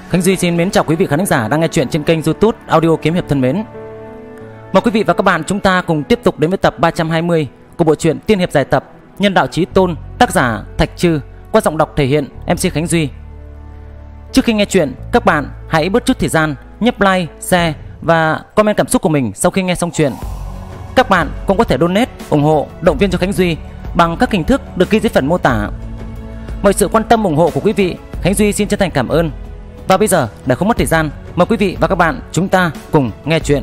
Khánh Duy xin mến chào quý vị khán giả đang nghe chuyện trên kênh YouTube Audio Kiếm Hiệp thân mến. Mời quý vị và các bạn chúng ta cùng tiếp tục đến với tập 320 của bộ truyện Tiên Hiệp dài tập Nhân Đạo Chí Tôn, tác giả Thạch Trư, qua giọng đọc thể hiện MC Khánh Duy. Trước khi nghe chuyện, các bạn hãy bớt chút thời gian nhấp like, share và comment cảm xúc của mình sau khi nghe xong chuyện. Các bạn cũng có thể donate ủng hộ, động viên cho Khánh Duy bằng các hình thức được ghi dưới phần mô tả. Mọi sự quan tâm ủng hộ của quý vị, Khánh Duy xin chân thành cảm ơn. Và bây giờ, để không mất thời gian, mời quý vị và các bạn chúng ta cùng nghe chuyện.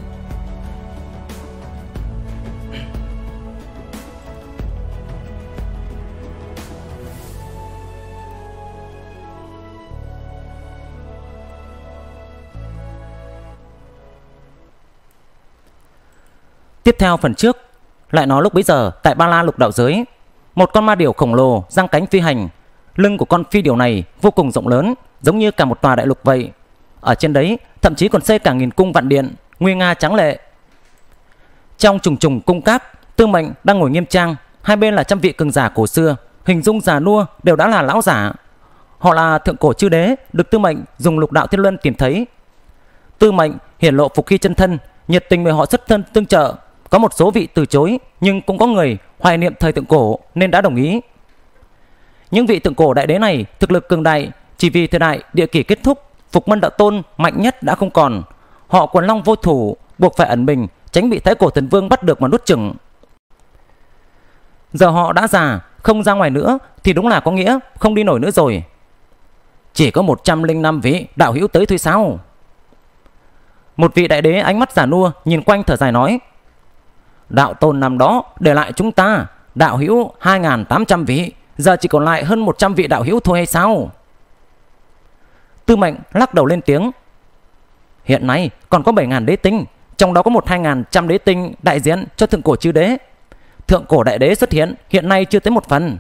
Tiếp theo phần trước, lại nói lúc bấy giờ tại Ba La Lục Đạo Giới, một con ma điểu khổng lồ giang cánh phi hành. Lưng của con phi điểu này vô cùng rộng lớn, giống như cả một tòa đại lục vậy. Ở trên đấy thậm chí còn xây cả nghìn cung vạn điện, nguy nga tráng lệ. Trong trùng trùng cung cáp, Tư Mệnh đang ngồi nghiêm trang, hai bên là trăm vị cường giả cổ xưa, hình dung già nua đều đã là lão giả. Họ là thượng cổ chư đế, được Tư Mệnh dùng lục đạo thiên luân tìm thấy. Tư Mệnh hiển lộ phục khi chân thân, nhiệt tình mời họ xuất thân tương trợ. Có một số vị từ chối, nhưng cũng có người hoài niệm thời thượng cổ nên đã đồng ý. Những vị thượng cổ đại đế này thực lực cường đại, chỉ vì thời đại địa kỷ kết thúc, Phục Mân Đạo Tôn mạnh nhất đã không còn. Họ quần long vô thủ, buộc phải ẩn mình, tránh bị Thái Cổ Thần Vương bắt được mà nuốt chửng. Giờ họ đã già, không ra ngoài nữa thì đúng là có nghĩa không đi nổi nữa rồi. Chỉ có 105 vị đạo hữu tới thôi sao? Một vị đại đế ánh mắt già nua nhìn quanh thở dài nói: Đạo Tôn năm đó để lại chúng ta đạo hữu 2.800 vị, giờ chỉ còn lại hơn 100 vị đạo hữu thôi hay sao? Tư Mệnh lắc đầu lên tiếng: Hiện nay còn có 7.000 đế tinh, trong đó có 1-2.000 đế tinh đại diện cho thượng cổ chư đế. Thượng cổ đại đế xuất hiện nay chưa tới 1 phần.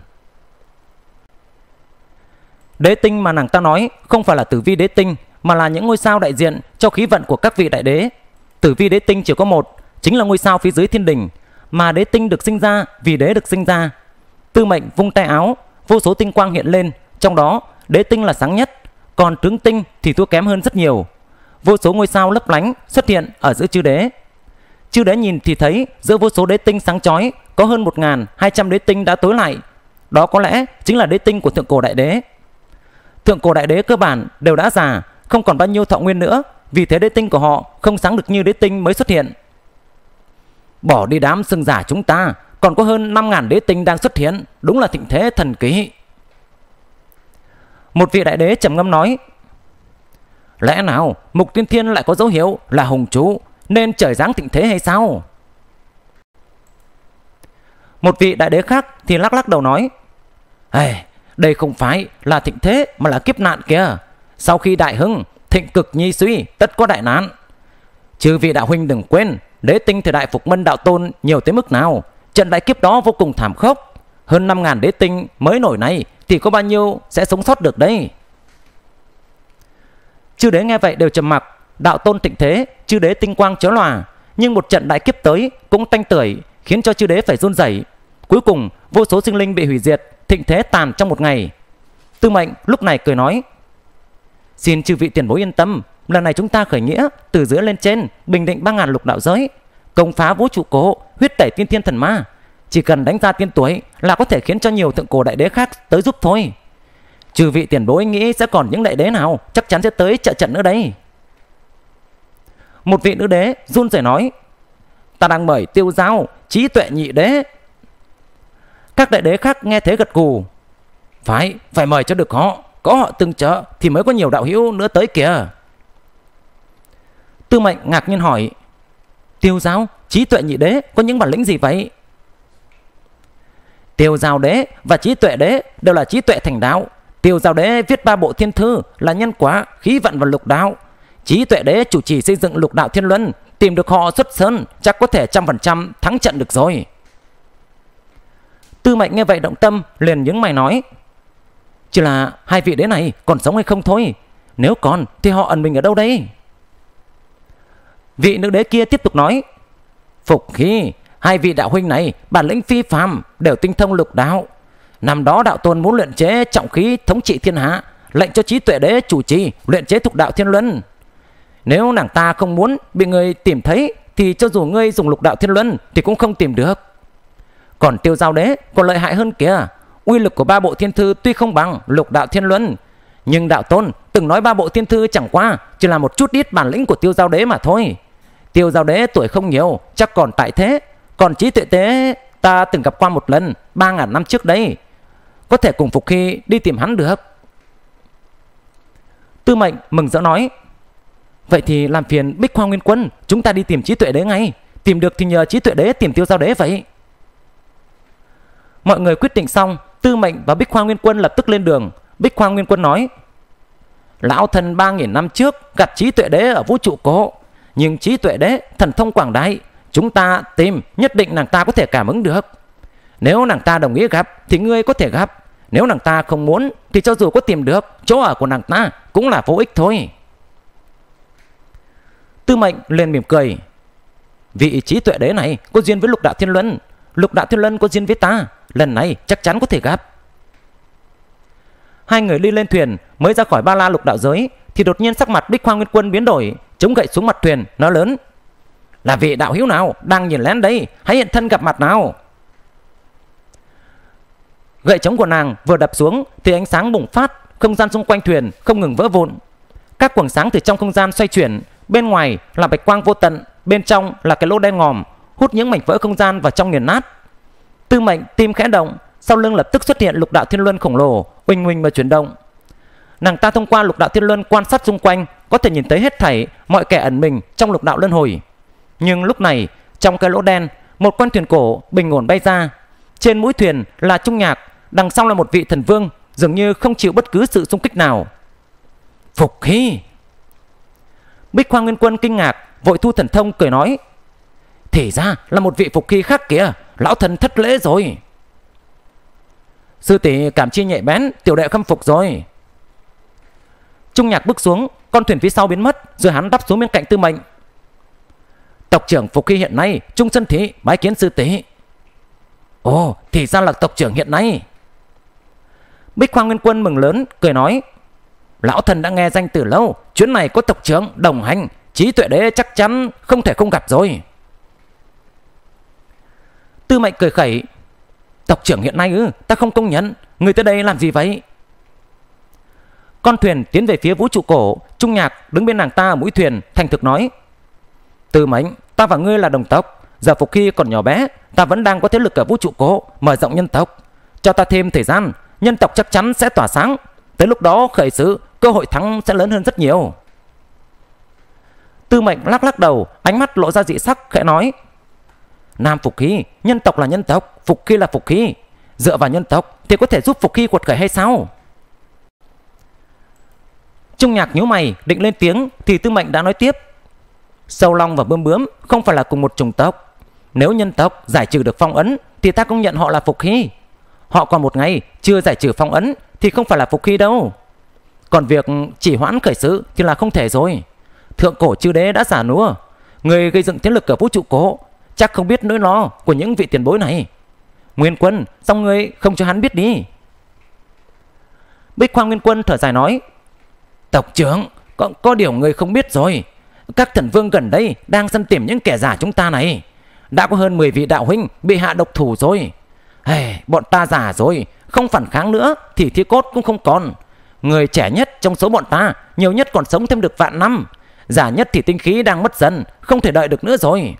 Đế tinh mà nàng ta nói không phải là tử vi đế tinh, mà là những ngôi sao đại diện cho khí vận của các vị đại đế. Tử vi đế tinh chỉ có một, chính là ngôi sao phía dưới thiên đình, mà đế tinh được sinh ra vì đế được sinh ra. Tư Mệnh vung tay áo, vô số tinh quang hiện lên, trong đó đế tinh là sáng nhất, còn trướng tinh thì thua kém hơn rất nhiều. Vô số ngôi sao lấp lánh xuất hiện ở giữa chư đế. Chư đế nhìn thì thấy giữa vô số đế tinh sáng chói có hơn 1.200 đế tinh đã tối lại. Đó có lẽ chính là đế tinh của thượng cổ đại đế. Thượng cổ đại đế cơ bản đều đã già, không còn bao nhiêu thọ nguyên nữa, vì thế đế tinh của họ không sáng được như đế tinh mới xuất hiện. Bỏ đi đám sừng giả chúng ta, còn có hơn 5.000 đế tinh đang xuất hiện, đúng là thịnh thế thần kỳ. Một vị đại đế trầm ngâm nói: Lẽ nào Mục Tiên Thiên lại có dấu hiệu là hùng chủ, nên trời giáng thịnh thế hay sao? Một vị đại đế khác thì lắc lắc đầu nói: Đây không phải là thịnh thế mà là kiếp nạn kìa. Sau khi đại hưng, thịnh cực nhi suy, tất có đại nạn. Chư vị đạo huynh đừng quên, đế tinh thời đại Phục Mân Đạo Tôn nhiều tới mức nào. Trận đại kiếp đó vô cùng thảm khốc. Hơn 5.000 đế tinh mới nổi này thì có bao nhiêu sẽ sống sót được đấy? Chư đế nghe vậy đều trầm mặc. Đạo Tôn thịnh thế, chư đế tinh quang chói lòa, nhưng một trận đại kiếp tới cũng tanh tưởi, khiến cho chư đế phải run rẩy. Cuối cùng vô số sinh linh bị hủy diệt, thịnh thế tàn trong một ngày. Tư Mệnh lúc này cười nói: Xin chư vị tiền bối yên tâm, lần này chúng ta khởi nghĩa từ dưới lên trên, bình định 3.000 lục đạo giới, công phá vũ trụ cổ, huyết tẩy tiên thiên thần ma. Chỉ cần đánh ra tiên tuổi là có thể khiến cho nhiều thượng cổ đại đế khác tới giúp thôi. Chư vị tiền bối nghĩ sẽ còn những đại đế nào chắc chắn sẽ tới trợ trận nữa đây? Một vị nữ đế run rẩy nói: Ta đang mời Tiêu Giao, Trí Tuệ nhị đế. Các đại đế khác nghe thế gật gù: Phải mời cho được họ, có họ tương trợ thì mới có nhiều đạo hữu nữa tới kìa. Tư Mệnh ngạc nhiên hỏi: Tiêu Giao, Trí Tuệ nhị đế có những bản lĩnh gì vậy? Tiêu Giao đế và Trí Tuệ đế đều là trí tuệ thành đạo. Tiêu Giao đế viết 3 bộ thiên thư là nhân quả, khí vận và lục đạo. Trí Tuệ đế chủ trì xây dựng lục đạo thiên luân, tìm được họ xuất sơn chắc có thể 100% thắng trận được rồi. Tư Mệnh nghe vậy động tâm, liền nhướng mày nói: Chỉ là hai vị đế này còn sống hay không thôi. Nếu còn thì họ ẩn mình ở đâu đây? Vị nữ đế kia tiếp tục nói: Phục khí, hai vị đạo huynh này bản lĩnh phi phàm, đều tinh thông lục đạo. Năm đó đạo tôn muốn luyện chế trọng khí thống trị thiên hạ, lệnh cho Trí Tuệ Đế chủ trì luyện chế thục đạo thiên luân. Nếu nàng ta không muốn bị người tìm thấy thì cho dù ngươi dùng lục đạo thiên luân thì cũng không tìm được. Còn Tiêu Giao Đế còn lợi hại hơn kìa. Uy lực của 3 bộ thiên thư tuy không bằng lục đạo thiên luân, nhưng đạo tôn từng nói 3 bộ thiên thư chẳng qua chỉ là một chút ít bản lĩnh của Tiêu Giao Đế mà thôi. Tiêu Giao Đế tuổi không nhiều, chắc còn tại thế. Còn Trí Tuệ Đế ta từng gặp qua một lần 3.000 năm trước đấy, có thể cùng Phục Hy đi tìm hắn được. Tư Mệnh mừng rỡ nói: vậy thì làm phiền Bích Hoa Nguyên Quân, chúng ta đi tìm Trí Tuệ Đế ngay. Tìm được thì nhờ Trí Tuệ Đế tìm Tiêu Giao Đế vậy. Mọi người quyết định xong, Tư Mệnh và Bích Hoa Nguyên Quân lập tức lên đường. Bích Hoa Nguyên Quân nói: lão thần 3.000 năm trước gặp Trí Tuệ Đế ở vũ trụ cổ, nhưng Trí Tuệ Đế thần thông quảng đại, chúng ta tìm nhất định nàng ta có thể cảm ứng được. Nếu nàng ta đồng ý gặp thì ngươi có thể gặp, nếu nàng ta không muốn thì cho dù có tìm được chỗ ở của nàng ta cũng là vô ích thôi. Tư Mệnh liền mỉm cười: vị Trí Tuệ Đế này có duyên với lục đạo thiên luân, lục đạo thiên luân có duyên với ta, lần này chắc chắn có thể gặp. Hai người đi lên thuyền mới ra khỏi Ba La lục đạo giới thì đột nhiên sắc mặt Bích Hoa Nguyên Quân biến đổi, chống gậy xuống mặt thuyền nói lớn: là vị đạo hữu nào đang nhìn lén đây, hãy hiện thân gặp mặt nào. Gậy chống của nàng vừa đập xuống thì ánh sáng bùng phát, không gian xung quanh thuyền không ngừng vỡ vụn. Các quầng sáng từ trong không gian xoay chuyển, bên ngoài là bạch quang vô tận, bên trong là cái lỗ đen ngòm hút những mảnh vỡ không gian vào trong nghiền nát. Tư Mệnh tim khẽ động, sau lưng lập tức xuất hiện lục đạo thiên luân khổng lồ uỳnh uỳnh mà chuyển động. Nàng ta thông qua lục đạo thiên luân quan sát xung quanh, có thể nhìn thấy hết thảy mọi kẻ ẩn mình trong lục đạo luân hồi. Nhưng lúc này trong cái lỗ đen, một con thuyền cổ bình ổn bay ra. Trên mũi thuyền là Trung Nhạc, đằng sau là một vị thần vương dường như không chịu bất cứ sự xung kích nào. Phục Hy! Bích Hoa Nguyên Quân kinh ngạc, vội thu thần thông cười nói: thì ra là một vị Phục Hy khác kìa, lão thần thất lễ rồi. Sư tỷ cảm chi nhạy bén, tiểu đệ khâm phục rồi. Trung Nhạc bước xuống, con thuyền phía sau biến mất, rồi hắn đáp xuống bên cạnh Tư Mệnh: tộc trưởng Phục Hy hiện nay Trung Sơn Thị bái kiến sư tỷ. Ồ, thì ra là tộc trưởng hiện nay. Bích Hoa Nguyên Quân mừng lớn cười nói: lão thần đã nghe danh từ lâu, chuyến này có tộc trưởng đồng hành, Trí Tuệ Đế chắc chắn không thể không gặp rồi. Tư Mệnh cười khẩy: tộc trưởng hiện nay ta không công nhận, người tới đây làm gì vậy? Con thuyền tiến về phía vũ trụ cổ. Trung Nhạc đứng bên nàng ta ở mũi thuyền thành thực nói: Tư Mệnh, ta và ngươi là đồng tộc, giờ Phục Hy còn nhỏ bé, ta vẫn đang có thế lực ở vũ trụ cổ mở rộng nhân tộc. Cho ta thêm thời gian, nhân tộc chắc chắn sẽ tỏa sáng. Tới lúc đó khởi sự, cơ hội thắng sẽ lớn hơn rất nhiều. Tư Mệnh lắc lắc đầu, ánh mắt lộ ra dị sắc, khẽ nói: Nam Phục Hy, nhân tộc là nhân tộc, Phục Hy là Phục Hy. Dựa vào nhân tộc thì có thể giúp Phục Hy quật khởi hay sao? Trung Nhạc nhíu mày định lên tiếng thì Tư Mệnh đã nói tiếp: Sâu Long và Bướm Bướm không phải là cùng một chủng tộc. Nếu nhân tộc giải trừ được phong ấn thì ta công nhận họ là Phục Hy. Họ còn một ngày chưa giải trừ phong ấn thì không phải là Phục Hy đâu. Còn việc chỉ hoãn khởi sự thì là không thể rồi. Thượng cổ chư đế đã già nua, người gây dựng thế lực ở vũ trụ cổ chắc không biết nỗi lo của những vị tiền bối này. Nguyên Quân, xong ngươi không cho hắn biết đi. Bích Hoa Nguyên Quân thở dài nói: Tộc trưởng, có điều người không biết rồi. Các thần vương gần đây đang săn tìm những kẻ giả chúng ta này. Đã có hơn 10 vị đạo huynh bị hạ độc thủ rồi. Bọn ta già rồi, không phản kháng nữa thì thi cốt cũng không còn. Người trẻ nhất trong số bọn ta nhiều nhất còn sống thêm được vạn năm. Già nhất thì tinh khí đang mất dần, không thể đợi được nữa rồi.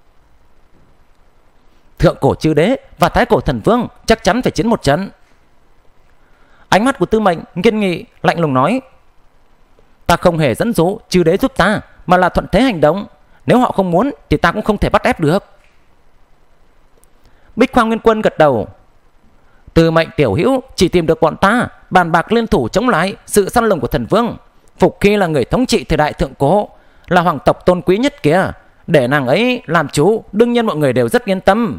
Thượng cổ chư đế và thái cổ thần vương chắc chắn phải chiến một trận. Ánh mắt của Tư Mệnh nghiêm nghị lạnh lùng nói: Ta không hề dẫn dụ chư đế giúp ta, mà là thuận thế hành động. Nếu họ không muốn thì ta cũng không thể bắt ép được. Bích Hoa Nguyên Quân gật đầu: Tư Mệnh tiểu hữu chỉ tìm được bọn ta bàn bạc liên thủ chống lại sự săn lùng của thần vương. Phục Hy là người thống trị thời đại thượng cổ, là hoàng tộc tôn quý nhất kìa. Để nàng ấy làm chủ, đương nhiên mọi người đều rất yên tâm.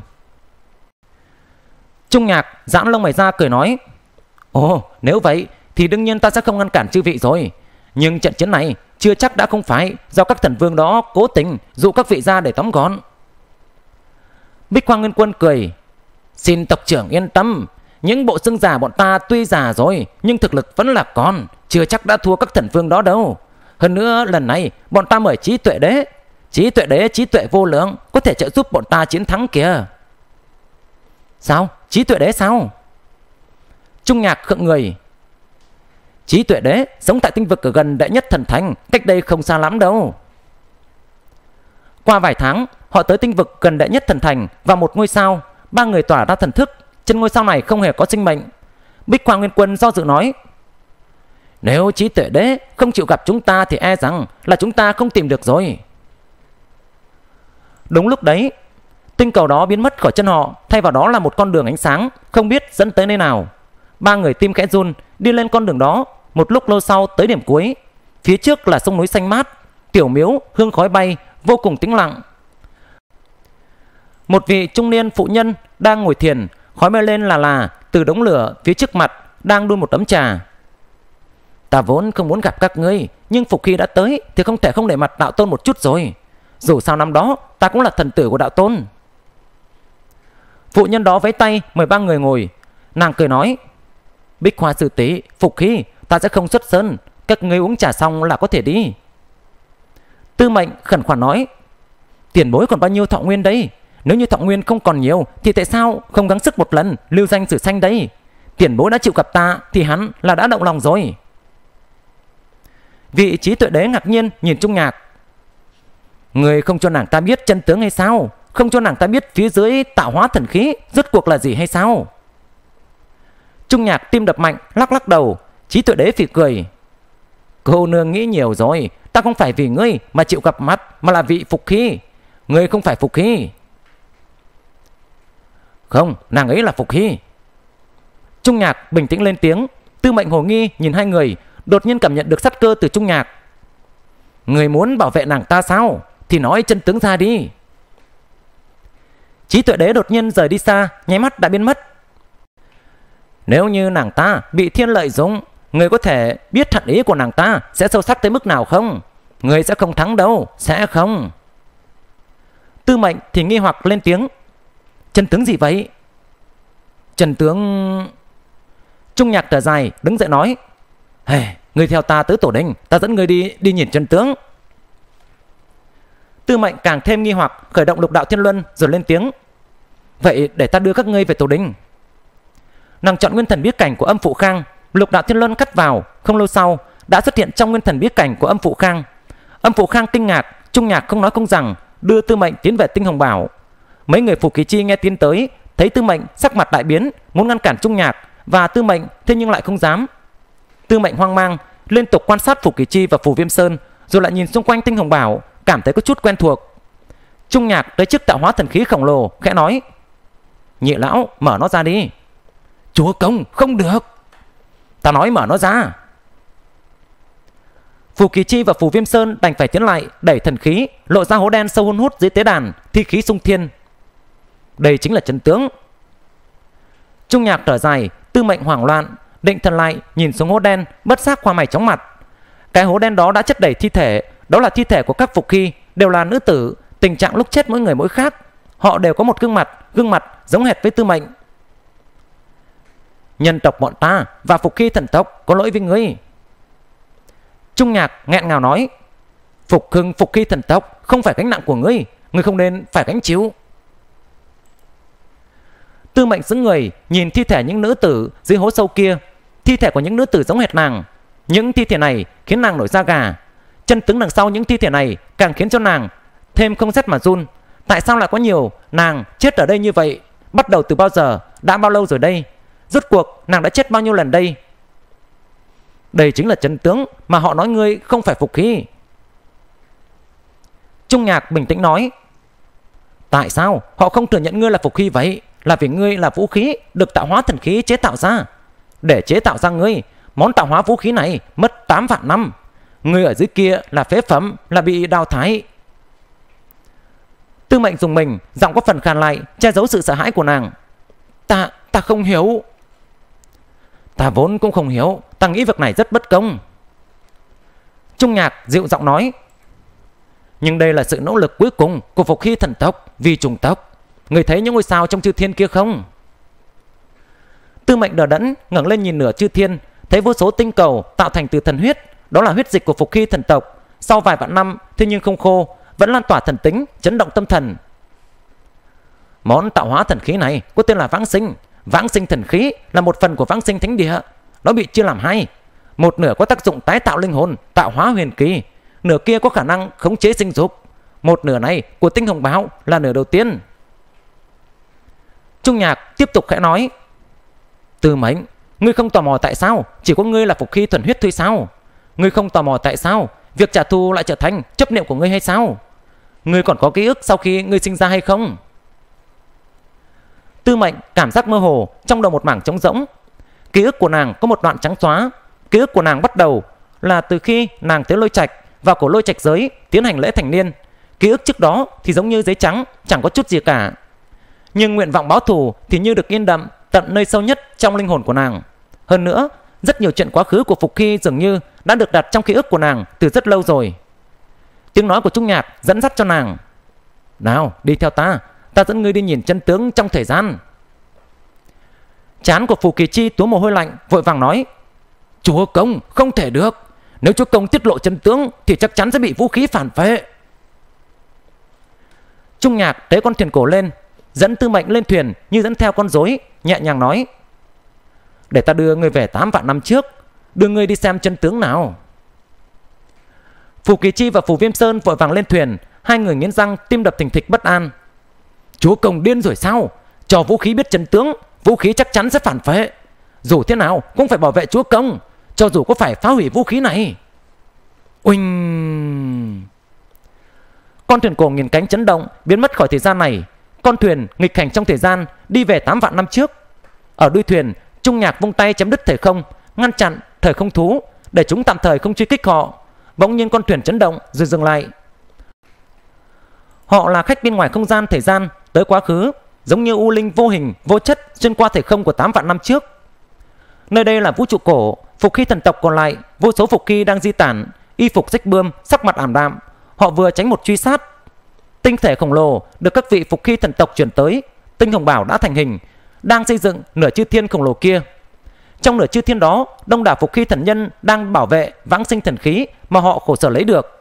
Trung Nhạc giãn lông mày ra cười nói: Ồ, nếu vậy thì đương nhiên ta sẽ không ngăn cản chư vị rồi. Nhưng trận chiến này chưa chắc đã không phải do các thần vương đó cố tình dụ các vị ra để tóm gọn. Bích Hoa Nguyên Quân cười: Xin tộc trưởng yên tâm, những bộ xương già bọn ta tuy già rồi nhưng thực lực vẫn là còn, chưa chắc đã thua các thần vương đó đâu. Hơn nữa lần này bọn ta mời trí tuệ đế. Trí tuệ đế trí tuệ vô lượng, có thể trợ giúp bọn ta chiến thắng kìa. Sao? Trí tuệ đế sao? Trung Nhạc khựng người. Trí tuệ đế sống tại tinh vực ở gần đệ nhất thần thành, cách đây không xa lắm đâu. Qua vài tháng, họ tới tinh vực gần đệ nhất thần thành và một ngôi sao. Ba người tỏa ra thần thức. Trên ngôi sao này không hề có sinh mệnh. Bích Quang Nguyên Quân do dự nói: nếu trí tuệ đế không chịu gặp chúng ta thì e rằng là chúng ta không tìm được rồi. Đúng lúc đấy, tinh cầu đó biến mất khỏi chân họ, thay vào đó là một con đường ánh sáng không biết dẫn tới nơi nào. Ba người tim khẽ run đi lên con đường đó. Một lúc lâu sau tới điểm cuối. Phía trước là sông núi xanh mát, tiểu miếu hương khói bay, vô cùng tĩnh lặng. Một vị trung niên phụ nhân đang ngồi thiền, khói mây lên là từ đống lửa phía trước mặt, đang đun một tấm trà. Ta vốn không muốn gặp các ngươi, nhưng Phục Hy đã tới thì không thể không để mặt đạo tôn một chút rồi. Dù sao năm đó ta cũng là thần tử của đạo tôn. Phụ nhân đó vẫy tay mời ba người ngồi. Nàng cười nói: Bích Hoa sư tỷ, Phục Hy, ta sẽ không xuất sơn, các ngươi uống trà xong là có thể đi. Tư Mệnh khẩn khoản nói: tiền bối còn bao nhiêu thọ nguyên đấy? Nếu như thọ nguyên không còn nhiều thì tại sao không gắng sức một lần lưu danh sử xanh đấy? Tiền bối đã chịu gặp ta thì hắn là đã động lòng rồi. Vị trí tuệ đế ngạc nhiên nhìn Trung Nhạc. Người không cho nàng ta biết chân tướng hay sao? Không cho nàng ta biết phía dưới tạo hóa thần khí rốt cuộc là gì hay sao? Trung Nhạc tim đập mạnh, lắc lắc đầu. Trí tuệ đế phì cười: cô nương nghĩ nhiều rồi. Ta không phải vì ngươi mà chịu gặp mặt, mà là vị Phục Hy. Ngươi không phải Phục Hy. Không, nàng ấy là Phục Hy. Trung Nhạc bình tĩnh lên tiếng. Tư Mệnh hồ nghi nhìn hai người, đột nhiên cảm nhận được sát cơ từ Trung Nhạc. Người muốn bảo vệ nàng ta sao? Thì nói chân tướng ra đi. Trí tuệ đế đột nhiên rời đi xa, nháy mắt đã biến mất. Nếu như nàng ta bị thiên lợi dụng, người có thể biết hận ý của nàng ta sẽ sâu sắc tới mức nào không? Người sẽ không thắng đâu, sẽ không. Tư Mệnh thì nghi hoặc lên tiếng: chân tướng gì vậy? Chân tướng... Trung Nhạc thở dài đứng dậy nói: người theo ta tới tổ đình, ta dẫn người đi nhìn chân tướng. Tư Mệnh càng thêm nghi hoặc, khởi động lục đạo thiên luân rồi lên tiếng: vậy để ta đưa các ngươi về tổ đình. Nàng chọn nguyên thần biết cảnh của Âm Phụ Khang, lục đạo thiên luân cắt vào, không lâu sau đã xuất hiện trong nguyên thần biết cảnh của Âm Phụ Khang. Âm Phụ Khang kinh ngạc, Trung Nhạc không nói không rằng đưa Tư Mệnh tiến về Tinh Hồng Bảo. Mấy người Phục Kỳ Chi nghe tin tới, thấy Tư Mệnh sắc mặt đại biến, muốn ngăn cản Trung Nhạc và Tư Mệnh, thế nhưng lại không dám. Tư Mệnh hoang mang, liên tục quan sát Phục Kỳ Chi và Phù Viêm Sơn, rồi lại nhìn xung quanh Tinh Hồng Bảo, cảm thấy có chút quen thuộc. Trung Nhạc tới trước tạo hóa thần khí khổng lồ, khẽ nói: nhị lão, mở nó ra đi. Chúa công, không được. Ta nói mở nó ra. Phù Kỳ Chi và Phù Viêm Sơn đành phải tiến lại, đẩy thần khí, lộ ra hố đen sâu hun hút dưới tế đàn, thi khí xung thiên. Đây chính là chân tướng. Trung Nhạc thở dài, Tư Mệnh hoảng loạn, định thần lại, nhìn xuống hố đen, bất giác hoa mày chóng mặt. Cái hố đen đó đã chất đầy thi thể, đó là thi thể của các Phục Hy, đều là nữ tử, tình trạng lúc chết mỗi người mỗi khác. Họ đều có một gương mặt giống hệt với Tư Mệnh. Nhân tộc bọn ta và Phục Hy thần tộc có lỗi với ngươi. Trung Nhạc nghẹn ngào nói: Phục Hy thần tộc không phải gánh nặng của ngươi, ngươi không nên phải gánh chịu. Tư Mệnh sững người, nhìn thi thể những nữ tử dưới hố sâu kia. Thi thể của những nữ tử giống hệt nàng. Những thi thể này khiến nàng nổi da gà. Chân tướng đằng sau những thi thể này càng khiến cho nàng thêm không rét mà run. Tại sao lại có nhiều nàng chết ở đây như vậy? Bắt đầu từ bao giờ? Đã bao lâu rồi đây? Rốt cuộc nàng đã chết bao nhiêu lần đây? Đây chính là chân tướng mà họ nói ngươi không phải Phục Hy. Trung Nhạc bình tĩnh nói: tại sao họ không thừa nhận ngươi là Phục Hy vậy? Là vì ngươi là vũ khí được tạo hóa thần khí chế tạo ra. Để chế tạo ra ngươi, món tạo hóa vũ khí này mất 8 vạn năm. Ngươi ở dưới kia là phế phẩm, là bị đào thái. Tư Mệnh dùng mình, giọng có phần khàn lại, che giấu sự sợ hãi của nàng. Ta không hiểu. Ta vốn cũng không hiểu, ta nghĩ việc này rất bất công. Trung Nhạc dịu giọng nói: nhưng đây là sự nỗ lực cuối cùng của Phục Hy thần tộc vì chủng tộc. Người thấy những ngôi sao trong chư thiên kia không? Tư Mệnh đờ đẫn ngẩng lên nhìn nửa chư thiên, thấy vô số tinh cầu tạo thành từ thần huyết, đó là huyết dịch của Phục Hy thần tộc. Sau vài vạn năm thế nhưng không khô, vẫn lan tỏa thần tính, chấn động tâm thần. Món tạo hóa thần khí này có tên là Vãng Sinh. Vãng Sinh thần khí là một phần của Vãng Sinh thánh địa. Nó bị chia làm hai, một nửa có tác dụng tái tạo linh hồn, tạo hóa huyền kỳ, nửa kia có khả năng khống chế sinh dục. Một nửa này của tinh hồng báo là nửa đầu tiên. Trung Nhạc tiếp tục khẽ nói: Tư Mệnh, ngươi không tò mò tại sao chỉ có ngươi là Phục Hy thuần huyết thôi sao? Ngươi không tò mò tại sao việc trả thù lại trở thành chấp niệm của ngươi hay sao? Ngươi còn có ký ức sau khi ngươi sinh ra hay không? Tư Mệnh cảm giác mơ hồ, trong đầu một mảng trống rỗng. Ký ức của nàng có một đoạn trắng xóa. Ký ức của nàng bắt đầu là từ khi nàng tới Lôi Trạch, vào cổ Lôi Trạch giới tiến hành lễ thành niên. Ký ức trước đó thì giống như giấy trắng, chẳng có chút gì cả. Nhưng nguyện vọng báo thù thì như được in đậm tận nơi sâu nhất trong linh hồn của nàng. Hơn nữa, rất nhiều chuyện quá khứ của Phục Hy dường như đã được đặt trong ký ức của nàng từ rất lâu rồi. Tiếng nói của Trung Nhạc dẫn dắt cho nàng: Nào, đi theo ta, ta dẫn ngươi đi nhìn chân tướng trong thời gian. Trán của Phù Kỳ Chi túa mồ hôi lạnh, vội vàng nói: Chúa công, không thể được. Nếu chúa công tiết lộ chân tướng thì chắc chắn sẽ bị vũ khí phản phệ. Trung Nhạc tế con thuyền cổ lên, dẫn Tư Mệnh lên thuyền như dẫn theo con rối, nhẹ nhàng nói: Để ta đưa ngươi về 8 vạn năm trước, đưa ngươi đi xem chân tướng nào. Phù Kỳ Chi và Phù Viêm Sơn vội vàng lên thuyền, hai người nghiến răng, tim đập thình thịch bất an. Chúa công điên rồi sao? Cho vũ khí biết chân tướng, vũ khí chắc chắn sẽ phản phệ. Dù thế nào cũng phải bảo vệ chúa công, cho dù có phải phá hủy vũ khí này. Uỳnh! Con thuyền cổ nghiền cánh chấn động, biến mất khỏi thời gian này. Con thuyền nghịch hành trong thời gian, đi về 8 vạn năm trước. Ở đuôi thuyền, Trung Nhạc vung tay chấm đứt thời không, ngăn chặn thời không thú, để chúng tạm thời không truy kích họ. Bỗng nhiên con thuyền chấn động rồi dừng lại. Họ là khách bên ngoài không gian thời gian tới quá khứ, giống như u linh vô hình vô chất xuyên qua thời không của 8 vạn năm trước. Nơi đây là vũ trụ cổ. Phục Hy thần tộc còn lại, vô số Phục Hy đang di tản, y phục rách bươm, sắc mặt ảm đạm. Họ vừa tránh một truy sát. Tinh thể khổng lồ được các vị Phục Hy thần tộc chuyển tới. Tinh hồng bảo đã thành hình, đang xây dựng nửa chư thiên khổng lồ kia. Trong nửa chư thiên đó, đông đảo Phục Hy thần nhân đang bảo vệ Vãng Sinh thần khí mà họ khổ sở lấy được.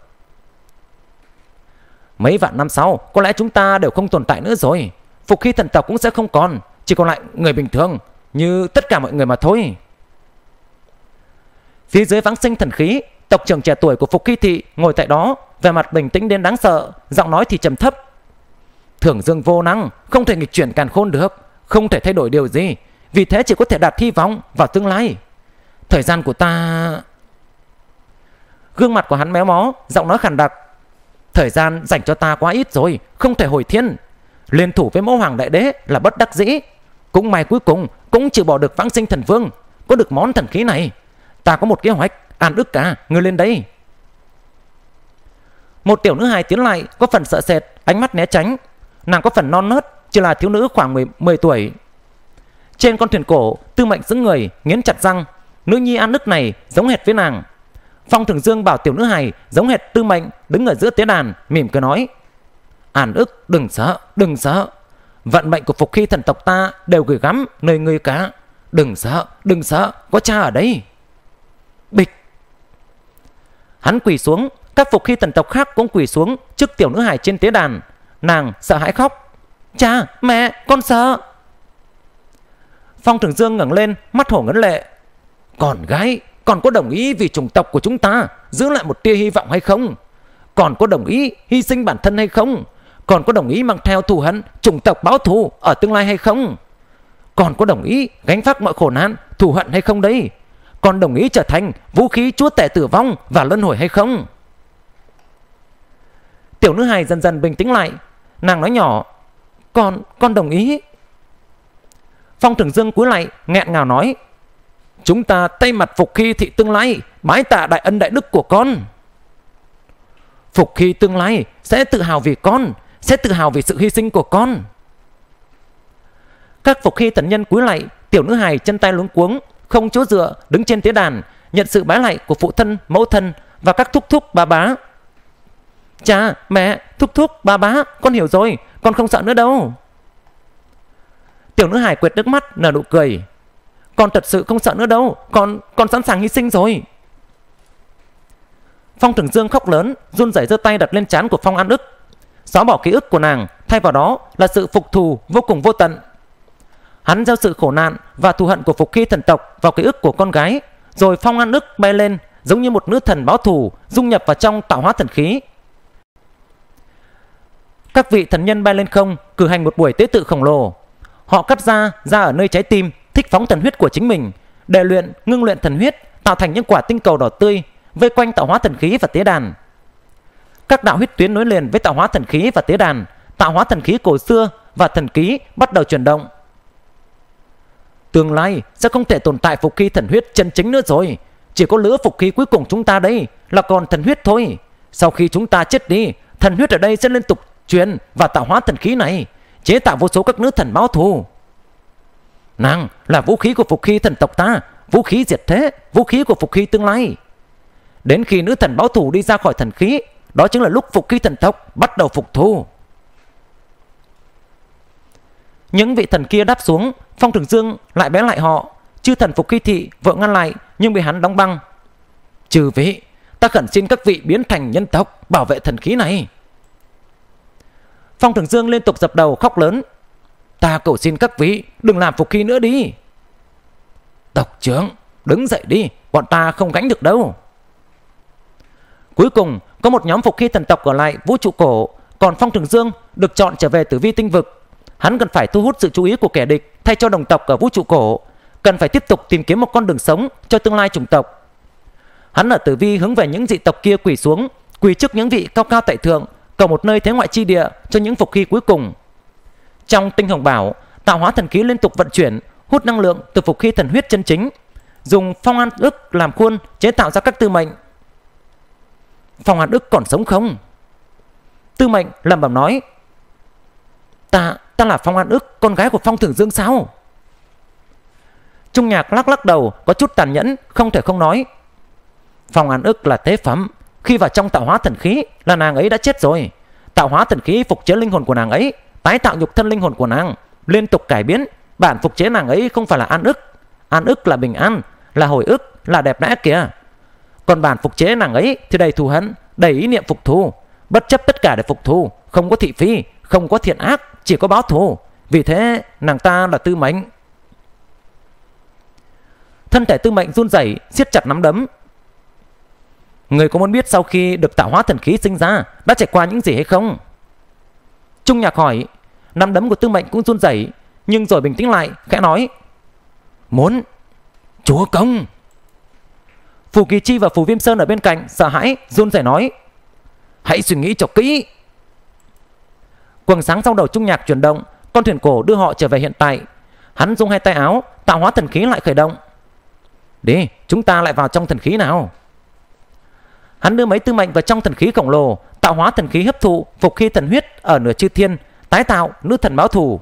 Mấy vạn năm sau, có lẽ chúng ta đều không tồn tại nữa rồi. Phục Hy thần tộc cũng sẽ không còn, chỉ còn lại người bình thường như tất cả mọi người mà thôi. Phía dưới Vãng Sinh thần khí, tộc trưởng trẻ tuổi của Phục Hy thị ngồi tại đó, vẻ mặt bình tĩnh đến đáng sợ, giọng nói thì trầm thấp. Thưởng dương vô năng, không thể nghịch chuyển càn khôn được, không thể thay đổi điều gì, vì thế chỉ có thể đặt hy vọng vào tương lai. Thời gian của ta... Gương mặt của hắn méo mó, giọng nói khàn đặc. Thời gian dành cho ta quá ít rồi, không thể hồi thiên. Liên thủ với Mẫu Hoàng Đại Đế là bất đắc dĩ. Cũng may cuối cùng cũng chịu bỏ được Vãng Sinh thần vương, có được món thần khí này. Ta có một kế hoạch, An Ức Cả, ngươi lên đây. Một tiểu nữ hài tiến lại, có phần sợ sệt, ánh mắt né tránh. Nàng có phần non nớt, chỉ là thiếu nữ khoảng 10 tuổi. Trên con thuyền cổ, Tư Mệnh giữ người, nghiến chặt răng. Nữ nhi An Ức này giống hệt với nàng. Phong Thường Dương bảo tiểu nữ hài giống hệt Tư Mệnh, đứng ở giữa tế đàn, mỉm cười nói: An Ức, đừng sợ, đừng sợ. Vận mệnh của Phục Hy thần tộc ta đều gửi gắm nơi ngươi cả. Đừng sợ, có cha ở đây. Bịch! Hắn quỳ xuống, các Phục Hy thần tộc khác cũng quỳ xuống trước tiểu nữ hài trên tế đàn. Nàng sợ hãi khóc: Cha, mẹ, con sợ. Phong Thường Dương ngẩng lên, mắt hổ ngấn lệ: Con gái, còn có đồng ý vì chủng tộc của chúng ta giữ lại một tia hy vọng hay không? Còn có đồng ý hy sinh bản thân hay không? Còn có đồng ý mang theo thù hận chủng tộc báo thù ở tương lai hay không? Còn có đồng ý gánh vác mọi khổ nạn thù hận hay không đấy? Còn đồng ý trở thành vũ khí chúa tể tử vong và luân hồi hay không? Tiểu nữ hài dần dần bình tĩnh lại. Nàng nói nhỏ: Con đồng ý. Phong Thường Dương cúi lại nghẹn ngào nói: Chúng ta tay mặt Phục Hy thị tương lai bái tạ đại ân đại đức của con. Phục Hy tương lai sẽ tự hào vì con, sẽ tự hào vì sự hy sinh của con. Các Phục Hy thần nhân cúi lại. Tiểu nữ hài chân tay luống cuống, không chỗ dựa, đứng trên tế đàn, nhận sự bái lại của phụ thân, mẫu thân và các thúc thúc bà bá. Cha, mẹ, thúc thúc bà bá, con hiểu rồi, con không sợ nữa đâu. Tiểu nữ hài quệt nước mắt nở nụ cười: Con thật sự không sợ nữa đâu. Con sẵn sàng hy sinh rồi. Phong Thường Dương khóc lớn, run rẩy giơ tay đặt lên trán của Phong An Ức, xóa bỏ ký ức của nàng, thay vào đó là sự phục thù vô cùng vô tận. Hắn gieo sự khổ nạn và thù hận của Phục Hy thần tộc vào ký ức của con gái, rồi Phong An Ức bay lên giống như một nữ thần báo thù, dung nhập vào trong tạo hóa thần khí. Các vị thần nhân bay lên không, cử hành một buổi tế tự khổng lồ. Họ cắt ra ở nơi trái tim, thích phóng thần huyết của chính mình để ngưng luyện thần huyết, tạo thành những quả tinh cầu đỏ tươi vây quanh tạo hóa thần khí và tế đàn. Các đạo huyết tuyến nối liền với tạo hóa thần khí và tế đàn, tạo hóa thần khí cổ xưa và thần ký bắt đầu chuyển động. Tương lai sẽ không thể tồn tại Phục Hy thần huyết chân chính nữa rồi. Chỉ có lứa Phục Hy cuối cùng chúng ta đây là còn thần huyết thôi. Sau khi chúng ta chết đi, thần huyết ở đây sẽ liên tục truyền vào tạo hóa thần khí này, chế tạo vô số các nữ thần báo thù. Nàng là vũ khí của Phục Hy thần tộc ta, vũ khí diệt thế, vũ khí của Phục Hy tương lai. Đến khi nữ thần báo thù đi ra khỏi thần khí, đó chính là lúc Phục Hy thần tộc bắt đầu phục thù. Những vị thần kia đáp xuống, Phong Thường Dương lại bé lại họ. Chư thần Phục Hy thị vội ngăn lại, nhưng bị hắn đóng băng. Chư vị, ta khẩn xin các vị biến thành nhân tộc, bảo vệ thần khí này. Phong Thường Dương liên tục dập đầu khóc lớn. Ta cầu xin các vị đừng làm Phục Hy nữa đi. Tộc trưởng, đứng dậy đi, bọn ta không gánh được đâu. Cuối cùng có một nhóm Phục Hy thần tộc ở lại vũ trụ cổ, còn Phong Thường Dương được chọn trở về Tử Vi tinh vực. Hắn cần phải thu hút sự chú ý của kẻ địch thay cho đồng tộc ở vũ trụ cổ, cần phải tiếp tục tìm kiếm một con đường sống cho tương lai chủng tộc. Hắn ở Tử Vi hướng về những dị tộc kia quỳ xuống, quỳ trước những vị cao cao tại thượng, cầu một nơi thế ngoại chi địa cho những Phục Hy cuối cùng. Trong tinh hồng bảo, tạo hóa thần khí liên tục vận chuyển, hút năng lượng từ Phục Hy thần huyết chân chính, dùng Phong An Ức làm khuôn chế tạo ra các tư mệnh. Phong An Ức còn sống không? Tư mệnh lẩm bẩm nói. Ta là Phong An Ức, con gái của Phong Thường Dương sao? Trung Nhạc lắc đầu, có chút tàn nhẫn, không thể không nói. Phong An Ức là tế phẩm, khi vào trong tạo hóa thần khí là nàng ấy đã chết rồi. Tạo hóa thần khí phục chế linh hồn của nàng ấy, tái tạo nhục thân linh hồn của nàng, liên tục cải biến. Bản phục chế nàng ấy không phải là An Ức. An Ức là bình an, là hồi ức, là đẹp đẽ kìa. Còn bản phục chế nàng ấy thì đầy thù hận, đầy ý niệm phục thù, bất chấp tất cả để phục thù, không có thị phi, không có thiện ác, chỉ có báo thù. Vì thế nàng ta là Tư Mệnh. Thân thể Tư Mệnh run rẩy, siết chặt nắm đấm. Người có muốn biết sau khi được tạo hóa thần khí sinh ra đã trải qua những gì hay không? Trung Nhạc hỏi. Nắm đấm của Tư Mệnh cũng run rẩy, nhưng rồi bình tĩnh lại, khẽ nói. Muốn. Chúa công. Phù Kỳ Chi và Phù Viêm Sơn ở bên cạnh sợ hãi, run rẩy nói. Hãy suy nghĩ cho kỹ. Quầng sáng trong đầu Trung Nhạc chuyển động, con thuyền cổ đưa họ trở về hiện tại. Hắn dùng hai tay áo, tạo hóa thần khí lại khởi động. Đi, chúng ta lại vào trong thần khí nào. Hắn đưa mấy Tư Mệnh vào trong thần khí khổng lồ, tạo hóa thần khí hấp thụ Phục Hy thần huyết ở nửa chư thiên, tái tạo nữ thần báo thù.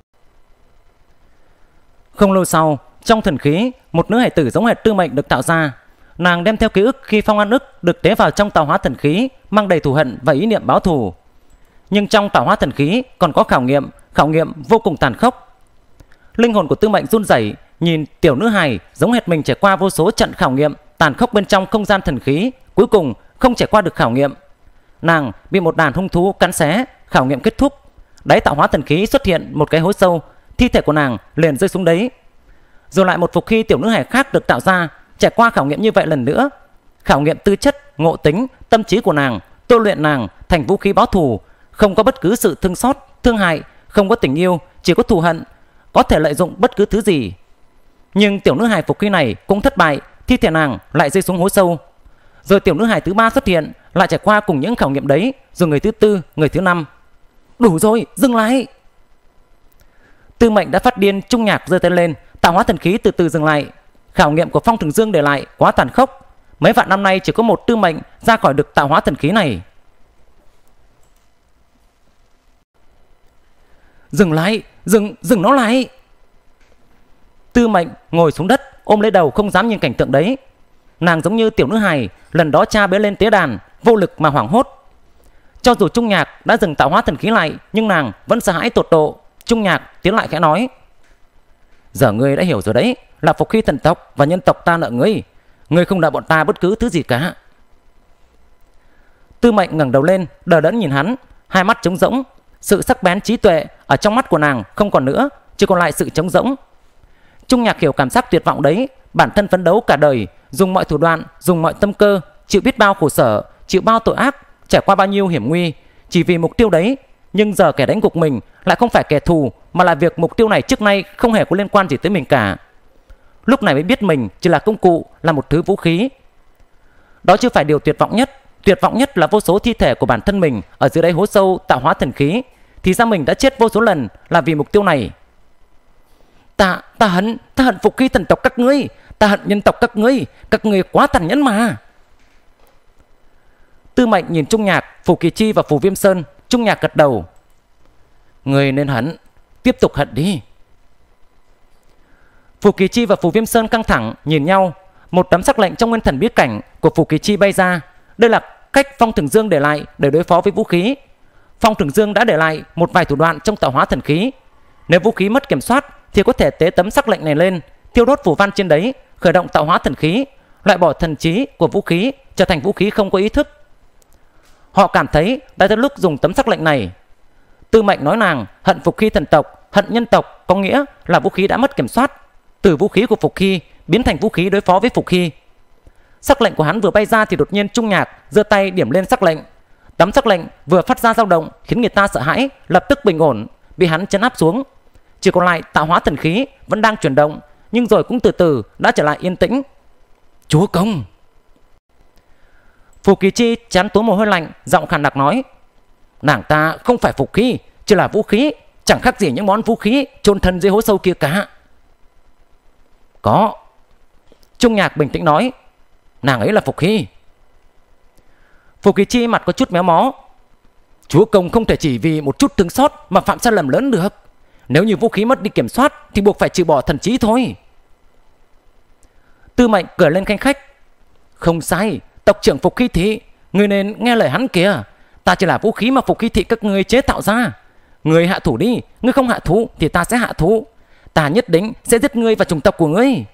Không lâu sau, trong thần khí, một nữ hài tử giống hệt Tư Mệnh được tạo ra. Nàng đem theo ký ức khi Phong An Ức được tế vào trong tạo hóa thần khí, mang đầy thù hận và ý niệm báo thù. Nhưng trong tạo hóa thần khí còn có khảo nghiệm vô cùng tàn khốc. Linh hồn của Tư Mệnh run rẩy, nhìn tiểu nữ hài giống hệt mình trải qua vô số trận khảo nghiệm tàn khốc bên trong không gian thần khí, cuối cùng không trải qua được khảo nghiệm. Nàng bị một đàn hung thú cắn xé, khảo nghiệm kết thúc. Đáy tạo hóa thần khí xuất hiện một cái hố sâu, thi thể của nàng liền rơi xuống đấy. Rồi lại một Phục Hy tiểu nữ hài khác được tạo ra, trải qua khảo nghiệm như vậy lần nữa. Khảo nghiệm tư chất, ngộ tính, tâm trí của nàng, tôi luyện nàng thành vũ khí báo thù, không có bất cứ sự thương xót, thương hại, không có tình yêu, chỉ có thù hận, có thể lợi dụng bất cứ thứ gì. Nhưng tiểu nữ hài Phục Hy này cũng thất bại, thi thể nàng lại rơi xuống hố sâu. Rồi tiểu nữ hài thứ ba xuất hiện, lại trải qua cùng những khảo nghiệm đấy, rồi người thứ tư, người thứ năm. Đủ rồi, dừng lại. Tư Mệnh đã phát điên. Trung Nhạc giơ tay lên, tạo hóa thần khí từ từ dừng lại. Khảo nghiệm của Phong Thường Dương để lại quá tàn khốc, mấy vạn năm nay chỉ có một Tư Mệnh ra khỏi được tạo hóa thần khí này. Dừng lại, dừng nó lại. Tư Mệnh ngồi xuống đất, ôm lấy đầu không dám nhìn cảnh tượng đấy. Nàng giống như tiểu nữ hài lần đó cha bế lên tế đàn, vô lực mà hoảng hốt. Cho dù Trung Nhạc đã dừng tạo hóa thần khí lại, nhưng nàng vẫn sợ hãi tột độ. Trung Nhạc tiến lại khẽ nói. Giờ ngươi đã hiểu rồi đấy, là phục khí thần tộc và nhân tộc ta nợ ngươi. Ngươi không nợ bọn ta bất cứ thứ gì cả. Tư Mệnh ngẩng đầu lên, đờ đẫn nhìn hắn, hai mắt trống rỗng. Sự sắc bén trí tuệ ở trong mắt của nàng không còn nữa, chỉ còn lại sự trống rỗng. Trung Nhạc hiểu cảm giác tuyệt vọng đấy. Bản thân phấn đấu cả đời, dùng mọi thủ đoạn, dùng mọi tâm cơ, chịu biết bao khổ sở, chịu bao tội ác, trải qua bao nhiêu hiểm nguy, chỉ vì mục tiêu đấy. Nhưng giờ kẻ đánh gục mình lại không phải kẻ thù, mà là việc mục tiêu này trước nay không hề có liên quan gì tới mình cả. Lúc này mới biết mình chỉ là công cụ, là một thứ vũ khí. Đó chưa phải điều tuyệt vọng nhất. Tuyệt vọng nhất là vô số thi thể của bản thân mình ở dưới đáy hố sâu tạo hóa thần khí. Thì ra mình đã chết vô số lần là vì mục tiêu này. Ta hận phục khí thần tộc các ngươi, ta hận nhân tộc các ngươi quá tàn nhẫn mà. Tư Mệnh nhìn Trung Nhạc, Phù Kỳ Chi và Phù Viêm Sơn. Trung Nhạc gật đầu. Ngươi nên hận, tiếp tục hận đi. Phù Kỳ Chi và Phù Viêm Sơn căng thẳng nhìn nhau. Một tấm sắc lệnh trong nguyên thần bí cảnh của Phù Kỳ Chi bay ra. Đây là cách Phong Thường Dương để lại để đối phó với vũ khí. Phong Thường Dương đã để lại một vài thủ đoạn trong tạo hóa thần khí. Nếu vũ khí mất kiểm soát thì có thể tế tấm sắc lệnh này lên, thiêu đốt phù văn trên đấy, khởi động tạo hóa thần khí, loại bỏ thần trí của vũ khí, trở thành vũ khí không có ý thức. Họ cảm thấy đã tới lúc dùng tấm sắc lệnh này. Tư Mệnh nói nàng hận phục khí thần tộc, hận nhân tộc, có nghĩa là vũ khí đã mất kiểm soát, từ vũ khí của phục khí biến thành vũ khí đối phó với phục khí. Sắc lệnh của hắn vừa bay ra thì đột nhiên Trung Nhạc giơ tay điểm lên sắc lệnh. Tấm sắc lệnh vừa phát ra dao động khiến người ta sợ hãi, lập tức bình ổn, bị hắn trấn áp xuống. Chỉ còn lại tạo hóa thần khí vẫn đang chuyển động, nhưng rồi cũng từ từ đã trở lại yên tĩnh. Chúa công! Phù Kỳ Chi chán túa mồ hôi lạnh, giọng khàn đặc nói: nàng ta không phải phục khí, chỉ là vũ khí, chẳng khác gì những món vũ khí chôn thân dưới hố sâu kia cả. Có. Trung Nhạc bình tĩnh nói: nàng ấy là phục khí. Phù Kỳ Chi mặt có chút méo mó. Chúa công không thể chỉ vì một chút thương xót mà phạm sai lầm lớn được. Nếu như vũ khí mất đi kiểm soát thì buộc phải trừ bỏ thần trí thôi. Tư Mệnh cười lên khanh khách: không sai, tộc trưởng Phục Khí Thị, ngươi nên nghe lời hắn kìa. Ta chỉ là vũ khí mà Phục Khí Thị các ngươi chế tạo ra. Ngươi hạ thủ đi, ngươi không hạ thủ thì ta sẽ hạ thủ. Ta nhất định sẽ giết ngươi và chủng tộc của ngươi.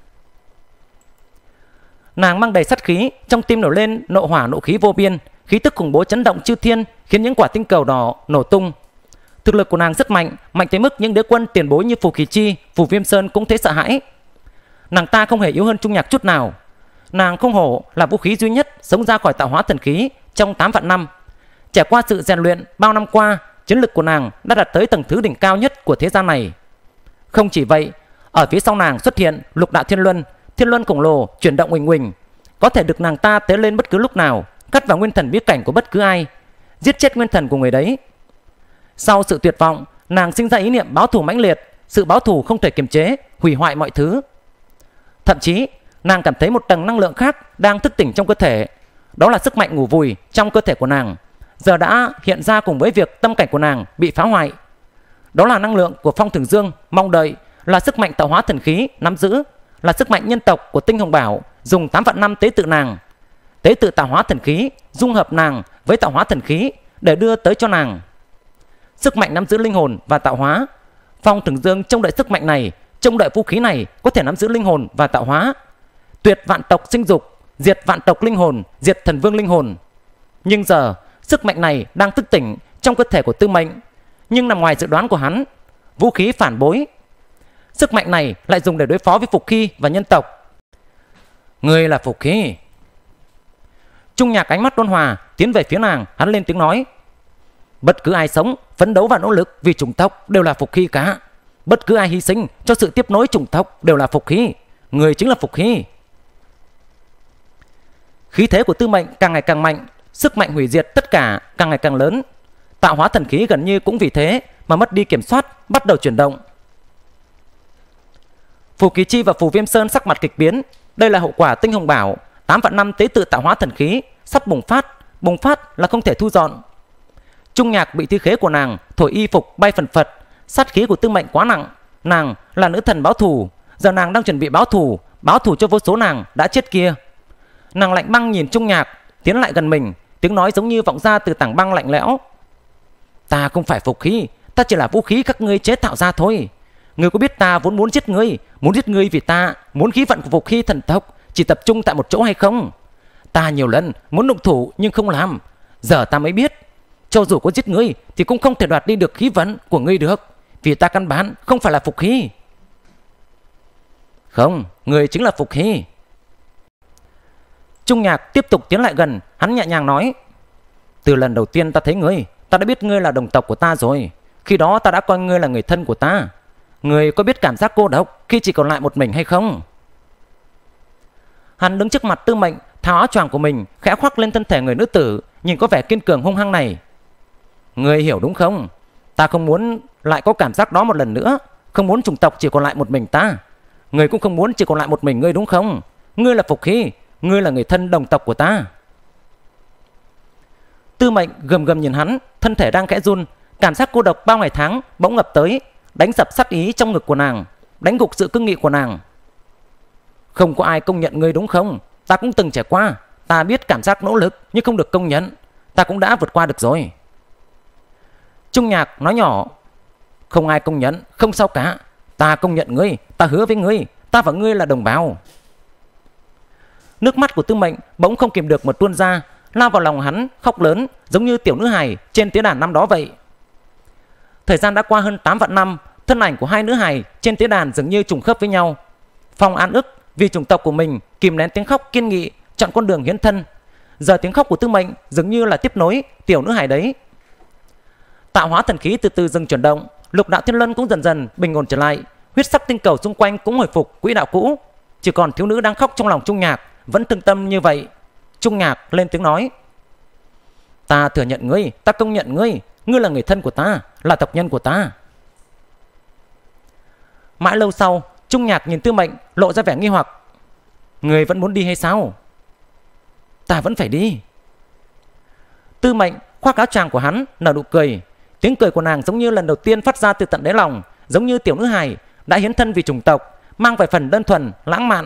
Nàng mang đầy sát khí, trong tim nổi lên nộ hỏa nộ khí vô biên, khí tức khủng bố chấn động chư thiên, khiến những quả tinh cầu đỏ nổ tung. Thực lực của nàng rất mạnh, mạnh tới mức những đế quân tiền bối như Phù Kỳ Chi, Phù Viêm Sơn cũng thấy sợ hãi. Nàng ta không hề yếu hơn Trung Nhạc chút nào. Nàng không hổ là vũ khí duy nhất sống ra khỏi tạo hóa thần khí trong 8 vạn năm. Trải qua sự rèn luyện bao năm qua, chiến lực của nàng đã đạt tới tầng thứ đỉnh cao nhất của thế gian này. Không chỉ vậy, ở phía sau nàng xuất hiện Lục Đạo Thiên Luân khổng lồ chuyển động uỳnh uỳnh, có thể được nàng ta tế lên bất cứ lúc nào, cắt vào nguyên thần bí cảnh của bất cứ ai, giết chết nguyên thần của người đấy. Sau sự tuyệt vọng, nàng sinh ra ý niệm báo thù mãnh liệt, sự báo thù không thể kiềm chế, hủy hoại mọi thứ. Thậm chí, nàng cảm thấy một tầng năng lượng khác đang thức tỉnh trong cơ thể. Đó là sức mạnh ngủ vùi trong cơ thể của nàng, giờ đã hiện ra cùng với việc tâm cảnh của nàng bị phá hoại. Đó là năng lượng của Phong Thường Dương mong đợi, là sức mạnh tạo hóa thần khí nắm giữ, là sức mạnh nhân tộc của Tinh Hồng Bảo dùng 8 vạn năm tế tự nàng, tế tự tạo hóa thần khí, dung hợp nàng với tạo hóa thần khí để đưa tới cho nàng. Sức mạnh nắm giữ linh hồn và tạo hóa. Phong Thường Dương trông đợi sức mạnh này, trông đợi vũ khí này có thể nắm giữ linh hồn và tạo hóa, tuyệt vạn tộc sinh dục, diệt vạn tộc linh hồn, diệt thần vương linh hồn. Nhưng giờ sức mạnh này đang thức tỉnh trong cơ thể của Tư Mệnh, nhưng nằm ngoài dự đoán của hắn. Vũ khí phản bối. Sức mạnh này lại dùng để đối phó với Phục Khí và nhân tộc. Ngươi là Phục Khí. Trung Nhạc ánh mắt ôn hòa tiến về phía nàng, hắn lên tiếng nói: bất cứ ai sống, phấn đấu và nỗ lực vì chủng tộc đều là Phục Khí cả. Bất cứ ai hy sinh cho sự tiếp nối chủng tộc đều là Phục Khí. Người chính là Phục Khí. Khí thế của Tư Mệnh càng ngày càng mạnh, sức mạnh hủy diệt tất cả càng ngày càng lớn. Tạo hóa thần khí gần như cũng vì thế mà mất đi kiểm soát, bắt đầu chuyển động. Phù Kỳ Chi và Phù Viêm Sơn sắc mặt kịch biến. Đây là hậu quả Tinh Hồng Bảo 8 vạn năm tế tự tạo hóa thần khí sắp bùng phát là không thể thu dọn. Trung Nhạc bị thi khế của nàng thổi y phục bay phần phật. Sát khí của Tư Mệnh quá nặng. Nàng là nữ thần báo thù, giờ nàng đang chuẩn bị báo thù cho vô số nàng đã chết kia. Nàng lạnh băng nhìn Trung Nhạc tiến lại gần mình, tiếng nói giống như vọng ra từ tảng băng lạnh lẽo: ta không phải Phục Khí, ta chỉ là vũ khí các ngươi chế tạo ra thôi. Ngươi có biết ta vốn muốn giết ngươi vì ta muốn khí vận của Phục Hy thần tộc chỉ tập trung tại một chỗ hay không? Ta nhiều lần muốn động thủ nhưng không làm. Giờ ta mới biết, cho dù có giết ngươi thì cũng không thể đoạt đi được khí vận của ngươi được, vì ta căn bản không phải là Phục Hy. Không, ngươi chính là Phục Hy. Trung Nhạc tiếp tục tiến lại gần, hắn nhẹ nhàng nói: từ lần đầu tiên ta thấy ngươi, ta đã biết ngươi là đồng tộc của ta rồi. Khi đó ta đã coi ngươi là người thân của ta. Ngươi có biết cảm giác cô độc khi chỉ còn lại một mình hay không? Hắn đứng trước mặt Tư Mệnh, tháo áo choàng của mình khẽ khoác lên thân thể người nữ tử, nhìn có vẻ kiên cường hung hăng này. Ngươi hiểu đúng không? Ta không muốn lại có cảm giác đó một lần nữa. Không muốn chủng tộc chỉ còn lại một mình ta. Ngươi cũng không muốn chỉ còn lại một mình ngươi đúng không? Ngươi là Phục Hy, ngươi là người thân đồng tộc của ta. Tư Mệnh gầm gầm nhìn hắn, thân thể đang khẽ run. Cảm giác cô độc bao ngày tháng bỗng ngập tới, đánh sập sát ý trong ngực của nàng, đánh gục sự cương nghị của nàng. Không có ai công nhận ngươi đúng không? Ta cũng từng trải qua. Ta biết cảm giác nỗ lực nhưng không được công nhận. Ta cũng đã vượt qua được rồi. Trung Nhạc nói nhỏ: không ai công nhận, không sao cả. Ta công nhận ngươi, ta hứa với ngươi, ta và ngươi là đồng bào. Nước mắt của Tư Mệnh bỗng không kìm được mà tuôn ra, lao vào lòng hắn khóc lớn, giống như tiểu nữ hài trên tế đàn năm đó vậy. Thời gian đã qua hơn 8 vạn năm, thân ảnh của hai nữ hài trên tế đàn dường như trùng khớp với nhau. Phong An ức vì chủng tộc của mình kìm nén tiếng khóc kiên nghị, chọn con đường hiến thân. Giờ tiếng khóc của Tư Mệnh dường như là tiếp nối tiểu nữ hài đấy. Tạo hóa thần khí từ từ dừng chuyển động, lục đạo thiên luân cũng dần dần bình ổn trở lại, huyết sắc tinh cầu xung quanh cũng hồi phục quỹ đạo cũ. Chỉ còn thiếu nữ đang khóc trong lòng Trung Nhạc vẫn thương tâm như vậy. Trung Nhạc lên tiếng nói: ta thừa nhận ngươi, ta công nhận ngươi, ngươi là người thân của ta, là tộc nhân của ta. Mãi lâu sau, Trung Nhạc nhìn Tư Mệnh lộ ra vẻ nghi hoặc: ngươi vẫn muốn đi hay sao? Ta vẫn phải đi. Tư Mệnh khoác áo choàng của hắn nở nụ cười. Tiếng cười của nàng giống như lần đầu tiên phát ra từ tận đáy lòng, giống như tiểu nữ hài đã hiến thân vì chủng tộc, mang vài phần đơn thuần lãng mạn.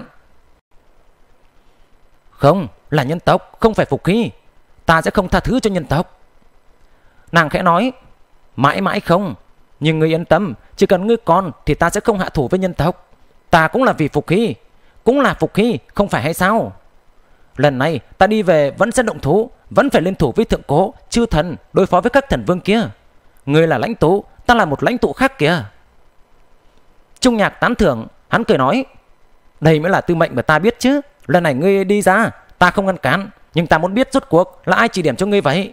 Không, là nhân tộc, không phải Phục Hy. Ta sẽ không tha thứ cho nhân tộc. Nàng khẽ nói: mãi mãi không. Nhưng ngươi yên tâm, chỉ cần ngươi còn thì ta sẽ không hạ thủ với nhân tộc. Ta cũng là vì Phục Hy, cũng là Phục Hy, không phải hay sao? Lần này ta đi về vẫn sẽ động thủ, vẫn phải liên thủ với thượng cố, chư thần đối phó với các thần vương kia. Ngươi là lãnh tụ, ta là một lãnh tụ khác kìa. Trung Nhạc tán thưởng, hắn cười nói: đây mới là Tư Mệnh mà ta biết chứ. Lần này ngươi đi ra, ta không ngăn cản, nhưng ta muốn biết rốt cuộc là ai chỉ điểm cho ngươi vậy.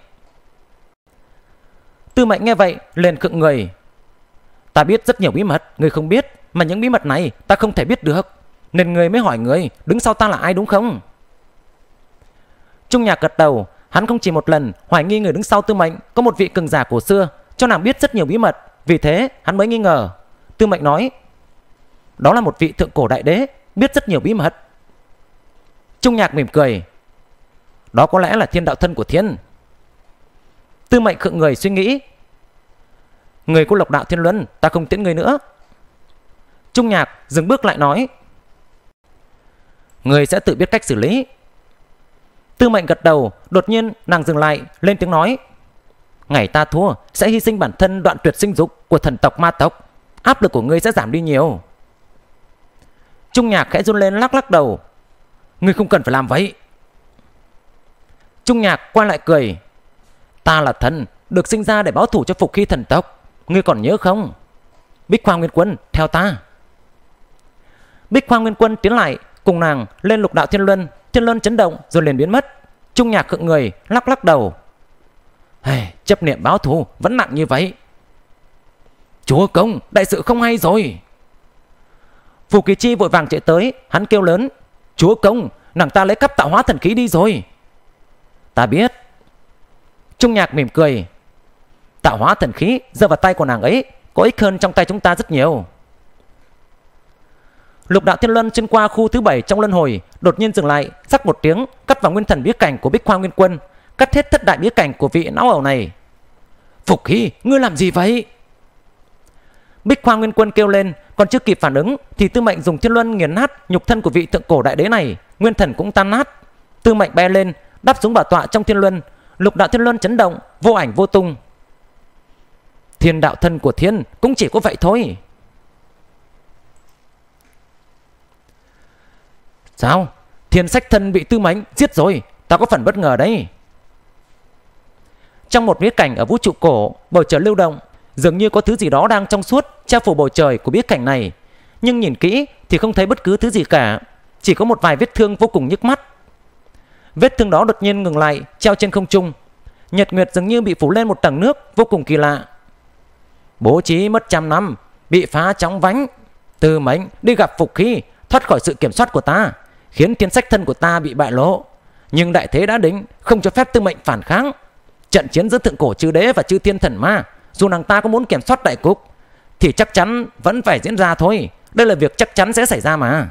Tư Mệnh nghe vậy liền khựng người. Ta biết rất nhiều bí mật ngươi không biết, mà những bí mật này ta không thể biết được, nên ngươi mới hỏi người đứng sau ta là ai đúng không? Trung Nhạc gật đầu. Hắn không chỉ một lần hoài nghi người đứng sau Tư Mệnh có một vị cường giả cổ xưa cho nàng biết rất nhiều bí mật, vì thế hắn mới nghi ngờ. Tư Mệnh nói: đó là một vị thượng cổ đại đế, biết rất nhiều bí mật. Trung Nhạc mỉm cười: đó có lẽ là thiên đạo thân của thiên. Tư Mệnh khựng người suy nghĩ: người có lục đạo thiên luân, ta không tiễn người nữa. Trung Nhạc dừng bước lại nói: người sẽ tự biết cách xử lý. Tư Mệnh gật đầu. Đột nhiên nàng dừng lại, lên tiếng nói: ngày ta thua sẽ hy sinh bản thân đoạn tuyệt sinh dục của thần tộc ma tộc, áp lực của ngươi sẽ giảm đi nhiều. Trung Nhạc khẽ run lên, lắc lắc đầu: ngươi không cần phải làm vậy. Trung Nhạc quay lại cười: ta là thần, được sinh ra để báo thù cho Phục Hy thần tộc, ngươi còn nhớ không? Bích Hoa Nguyên Quân, theo ta. Bích Hoa Nguyên Quân tiến lại cùng nàng lên lục đạo thiên luân. Thiên luân chấn động rồi liền biến mất. Trung Nhạc khựng người, lắc lắc đầu: chấp niệm báo thù vẫn nặng như vậy. Chúa công, đại sự không hay rồi. Phù Kỳ Chi vội vàng chạy tới, hắn kêu lớn: chúa công, nàng ta lấy cắp tạo hóa thần khí đi rồi. Ta biết. Trung Nhạc mỉm cười: tạo hóa thần khí rơi vào tay của nàng ấy có ích hơn trong tay chúng ta rất nhiều. Lục đạo thiên luân xuyên qua khu thứ 7 trong luân hồi, đột nhiên dừng lại, sắc một tiếng cắt vào nguyên thần bí cảnh của Bích Hoa Nguyên Quân, cắt hết thất đại bí cảnh của vị não ẩu này. Phục Hy, ngươi làm gì vậy? Bích Hoa Nguyên Quân kêu lên. Còn chưa kịp phản ứng thì Tư Mệnh dùng thiên luân nghiền nát nhục thân của vị thượng cổ đại đế này, nguyên thần cũng tan nát. Tư Mệnh bay lên, đáp xuống bảo tọa trong thiên luân. Lục đạo thiên luân chấn động, vô ảnh vô tung. Thiên đạo thân của thiên cũng chỉ có vậy thôi. Sao? Thiên Sách Thân bị Tư Mệnh giết rồi, ta có phần bất ngờ đấy. Trong một viễn cảnh ở vũ trụ cổ, bầu trời lưu động, dường như có thứ gì đó đang trong suốt che phủ bầu trời của viễn cảnh này, nhưng nhìn kỹ thì không thấy bất cứ thứ gì cả, chỉ có một vài vết thương vô cùng nhức mắt. Vết thương đó đột nhiên ngừng lại, treo trên không trung. Nhật nguyệt dường như bị phủ lên một tầng nước vô cùng kỳ lạ. Bố trí mất 100 năm, bị phá chóng vánh. Tư Mệnh đi gặp Phục Hy, thoát khỏi sự kiểm soát của ta, khiến Thiên Sách Thân của ta bị bại lộ. Nhưng đại thế đã định, không cho phép Tư Mệnh phản kháng. Trận chiến giữa Thượng Cổ Chư Đế và Chư Thiên Thần Ma, dù nàng ta có muốn kiểm soát đại cục thì chắc chắn vẫn phải diễn ra thôi. Đây là việc chắc chắn sẽ xảy ra mà.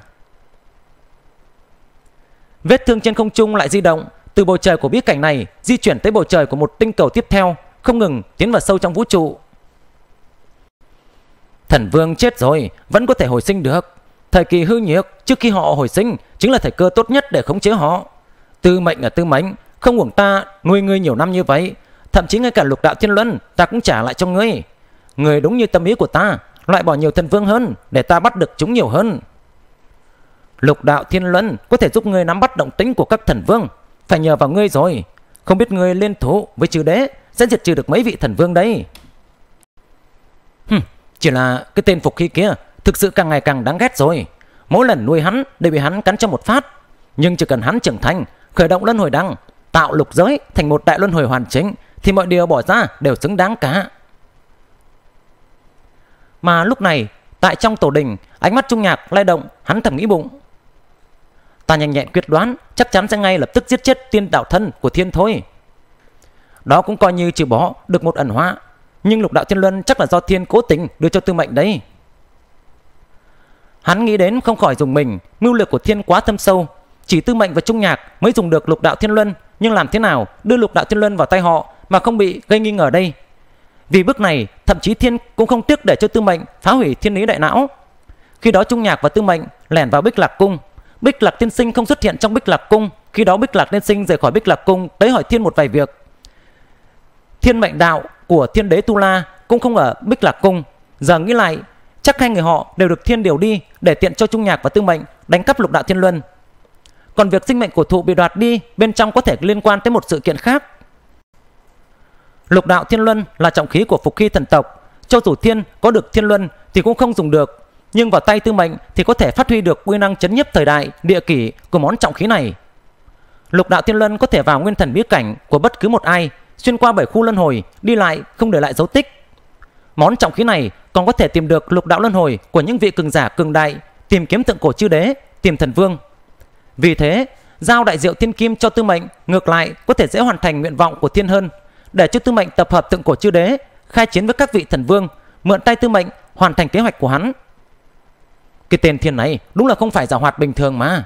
Vết thương trên không trung lại di động, từ bầu trời của bí cảnh này di chuyển tới bầu trời của một tinh cầu tiếp theo, không ngừng tiến vào sâu trong vũ trụ. Thần Vương chết rồi, vẫn có thể hồi sinh được. Thời kỳ hư nhược trước khi họ hồi sinh chính là thời cơ tốt nhất để khống chế họ. Tư Mệnh ở Tư Mệnh, không uổng ta nuôi ngươi nhiều năm như vậy. Thậm chí ngay cả Lục Đạo Thiên Luân ta cũng trả lại cho ngươi. Ngươi đúng như tâm ý của ta, loại bỏ nhiều thần vương hơn để ta bắt được chúng nhiều hơn. Lục Đạo Thiên Luân có thể giúp ngươi nắm bắt động tĩnh của các thần vương, phải nhờ vào ngươi rồi. Không biết ngươi liên thủ với Chư Đế sẽ diệt trừ được mấy vị thần vương đấy. Chỉ là cái tên Phục Hy kia thực sự càng ngày càng đáng ghét rồi. Mỗi lần nuôi hắn đều bị hắn cắn cho một phát. Nhưng chỉ cần hắn trưởng thành, khởi động luân hồi đăng, tạo lục giới thành một đại luân hồi hoàn chỉnh, thì mọi điều bỏ ra đều xứng đáng cả. Mà lúc này, tại trong tổ đình, ánh mắt Trung Nhạc lay động, hắn thầm nghĩ bụng. Ta nhanh nhẹn quyết đoán, chắc chắn sẽ ngay lập tức giết chết tiên đạo thân của Thiên thôi. Đó cũng coi như trừ bỏ được một ẩn họa. Nhưng Lục Đạo Thiên Luân chắc là do Thiên cố tình đưa cho Tư Mệnh đấy. Hắn nghĩ đến không khỏi dùng mình. Mưu lược của Thiên quá thâm sâu, chỉ Tư Mệnh và Trung Nhạc mới dùng được Lục Đạo Thiên Luân. Nhưng làm thế nào đưa Lục Đạo Thiên Luân vào tay họ mà không bị gây nghi ngờ đây? Vì bước này thậm chí Thiên cũng không tiếc để cho Tư Mệnh phá hủy thiên lý đại não. Khi đó Trung Nhạc và Tư Mệnh lẻn vào Bích Lạc Cung. Bích Lạc Tiên Sinh không xuất hiện trong Bích Lạc Cung. Khi đó Bích Lạc Tiên Sinh rời khỏi Bích Lạc Cung tới hỏi Thiên một vài việc. Thiên mệnh đạo của Thiên Đế Tu La cũng không ở Bích Lạc Cung. Giờ nghĩ lại, chắc hai người họ đều được Thiên điều đi để tiện cho Trung Nhạc và Tư Mệnh đánh cắp Lục Đạo Thiên Luân. Còn việc sinh mệnh của thụ bị đoạt đi bên trong có thể liên quan tới một sự kiện khác. Lục Đạo Thiên Luân là trọng khí của Phục Hy thần tộc. Cho dù Thiên có được Thiên Luân thì cũng không dùng được, nhưng vào tay Tư Mệnh thì có thể phát huy được uy năng chấn nhiếp thời đại địa kỷ của món trọng khí này. Lục Đạo Thiên Luân có thể vào nguyên thần bí cảnh của bất cứ một ai, xuyên qua 7 khu luân hồi, đi lại không để lại dấu tích. Món trọng khí này còn có thể tìm được lục đạo luân hồi của những vị cường giả cường đại, tìm kiếm Thượng Cổ Chư Đế, tìm thần vương. Vì thế, giao đại diệu thiên kim cho Tư Mệnh ngược lại có thể dễ hoàn thành nguyện vọng của Thiên hơn, để cho Tư Mệnh tập hợp Thượng Cổ Chư Đế, khai chiến với các vị thần vương, mượn tay Tư Mệnh hoàn thành kế hoạch của hắn. Cái tên Thiên này đúng là không phải giàu hoạt bình thường mà.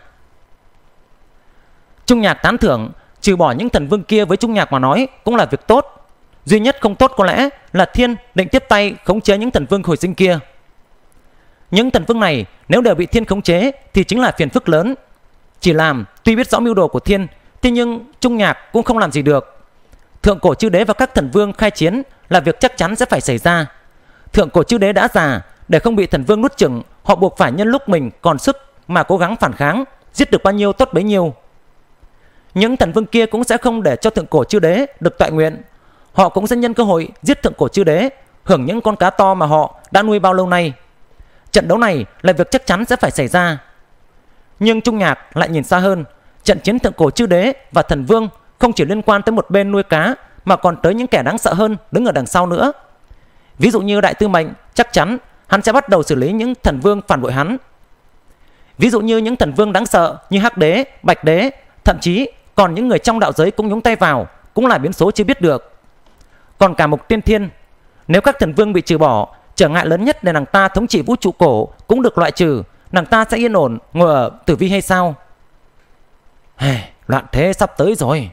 Trung Nhạc tán thưởng, trừ bỏ những thần vương kia với Trung Nhạc mà nói cũng là việc tốt. Duy nhất không tốt có lẽ là Thiên định tiếp tay khống chế những thần vương hồi sinh kia. Những thần vương này nếu đều bị Thiên khống chế thì chính là phiền phức lớn. Chỉ làm tuy biết rõ mưu đồ của Thiên, thế nhưng Trung Nhạc cũng không làm gì được. Thượng Cổ Chư Đế và các thần vương khai chiến là việc chắc chắn sẽ phải xảy ra. Thượng Cổ Chư Đế đã già, để không bị thần vương nuốt chửng, họ buộc phải nhân lúc mình còn sức mà cố gắng phản kháng, giết được bao nhiêu tốt bấy nhiêu. Những thần vương kia cũng sẽ không để cho Thượng Cổ Chư Đế được toại nguyện. Họ cũng sẽ nhân cơ hội giết Thượng Cổ Chư Đế, hưởng những con cá to mà họ đã nuôi bao lâu nay. Trận đấu này là việc chắc chắn sẽ phải xảy ra. Nhưng Trung Nhạc lại nhìn xa hơn. Trận chiến Thượng Cổ Chư Đế và thần vương không chỉ liên quan tới một bên nuôi cá, mà còn tới những kẻ đáng sợ hơn đứng ở đằng sau nữa. Ví dụ như Đại Tư Mệnh, chắc chắn hắn sẽ bắt đầu xử lý những thần vương phản bội hắn. Ví dụ như những thần vương đáng sợ như Hắc Đế, Bạch Đế, thậm chí còn những người trong đạo giới cũng nhúng tay vào, cũng là biến số chưa biết được. Còn cả Mục Tiên Thiên, nếu các thần vương bị trừ bỏ, trở ngại lớn nhất để nàng ta thống trị vũ trụ cổ cũng được loại trừ, nàng ta sẽ yên ổn ngồi ở tử vi hay sao? Loạn thế sắp tới rồi.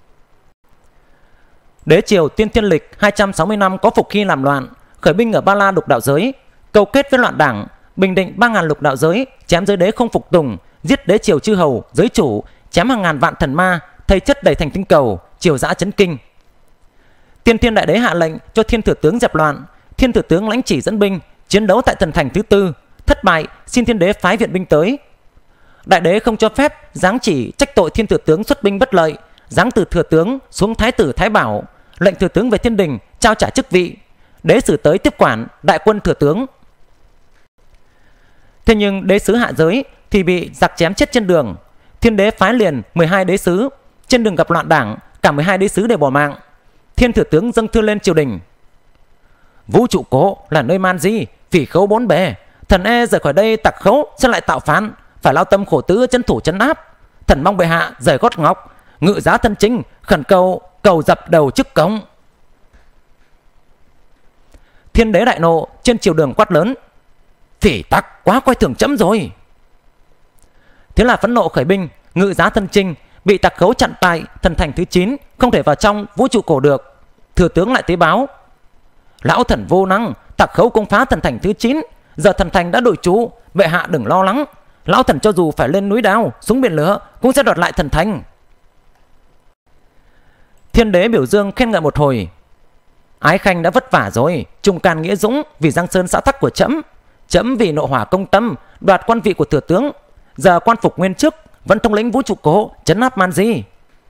Đế triều Tiên Thiên Lịch 260 năm có Phục Hy làm loạn, khởi binh ở Ba La lục đạo giới, câu kết với loạn đảng, bình định 3.000 lục đạo giới, chém giới đế không phục tùng, giết đế triều chư hầu, giới chủ, chém hàng ngàn vạn thần ma, thây chất đầy thành tinh cầu, triều dã chấn kinh. Tiên Thiên Đại Đế hạ lệnh cho Thiên Thừa Tướng dẹp loạn. Thiên Thừa Tướng lãnh chỉ dẫn binh chiến đấu tại thần thành thứ tư, thất bại, xin Thiên Đế phái viện binh tới. đại đế không cho phép giáng chỉ trách tội thiên thừa tướng xuất binh bất lợi, giáng từ thừa tướng xuống thái tử Thái Bảo, lệnh thừa tướng về thiên đình trao trả chức vị, đế sử tới tiếp quản đại quân thừa tướng. Thế nhưng đế sứ hạ giới thì bị giặc chém chết trên đường. Thiên đế phái liền 12 đế sứ, trên đường gặp loạn đảng, cả 12 đế sứ đều bỏ mạng. Thiên thừa tướng dâng thư lên triều đình: Vũ trụ cổ là nơi man di, phỉ khấu bốn bề, thần e rời khỏi đây tặc khấu sẽ lại tạo phán, phải lao tâm khổ tứ trấn thủ trấn áp. Thần mong bệ hạ rời gót ngọc, ngự giá thân chính, khẩn cầu dập đầu chức cống. Thiên đế đại nộ, trên triều đường quát lớn: Phỉ tặc quá coi thường chấm rồi. Thế là phẫn nộ khởi binh, ngự giá thân chinh bị tặc khấu chặn tại thần thành thứ 9, không thể vào trong vũ trụ cổ được. Thừa tướng lại tế báo: Lão thần vô năng, tặc khấu công phá thần thành thứ 9, giờ thần thành đã đổi chủ, bệ hạ đừng lo lắng. Lão thần cho dù phải lên núi đao, xuống biển lửa cũng sẽ đoạt lại thần thành. Thiên đế biểu dương khen ngợi một hồi: Ái khanh đã vất vả rồi, trung can nghĩa dũng vì giang sơn xã tắc của trẫm. Trẫm vì nộ hỏa công tâm đoạt quan vị của thừa tướng, giờ quan phục nguyên chức, vẫn thống lĩnh vũ trụ cổ, trấn áp man di.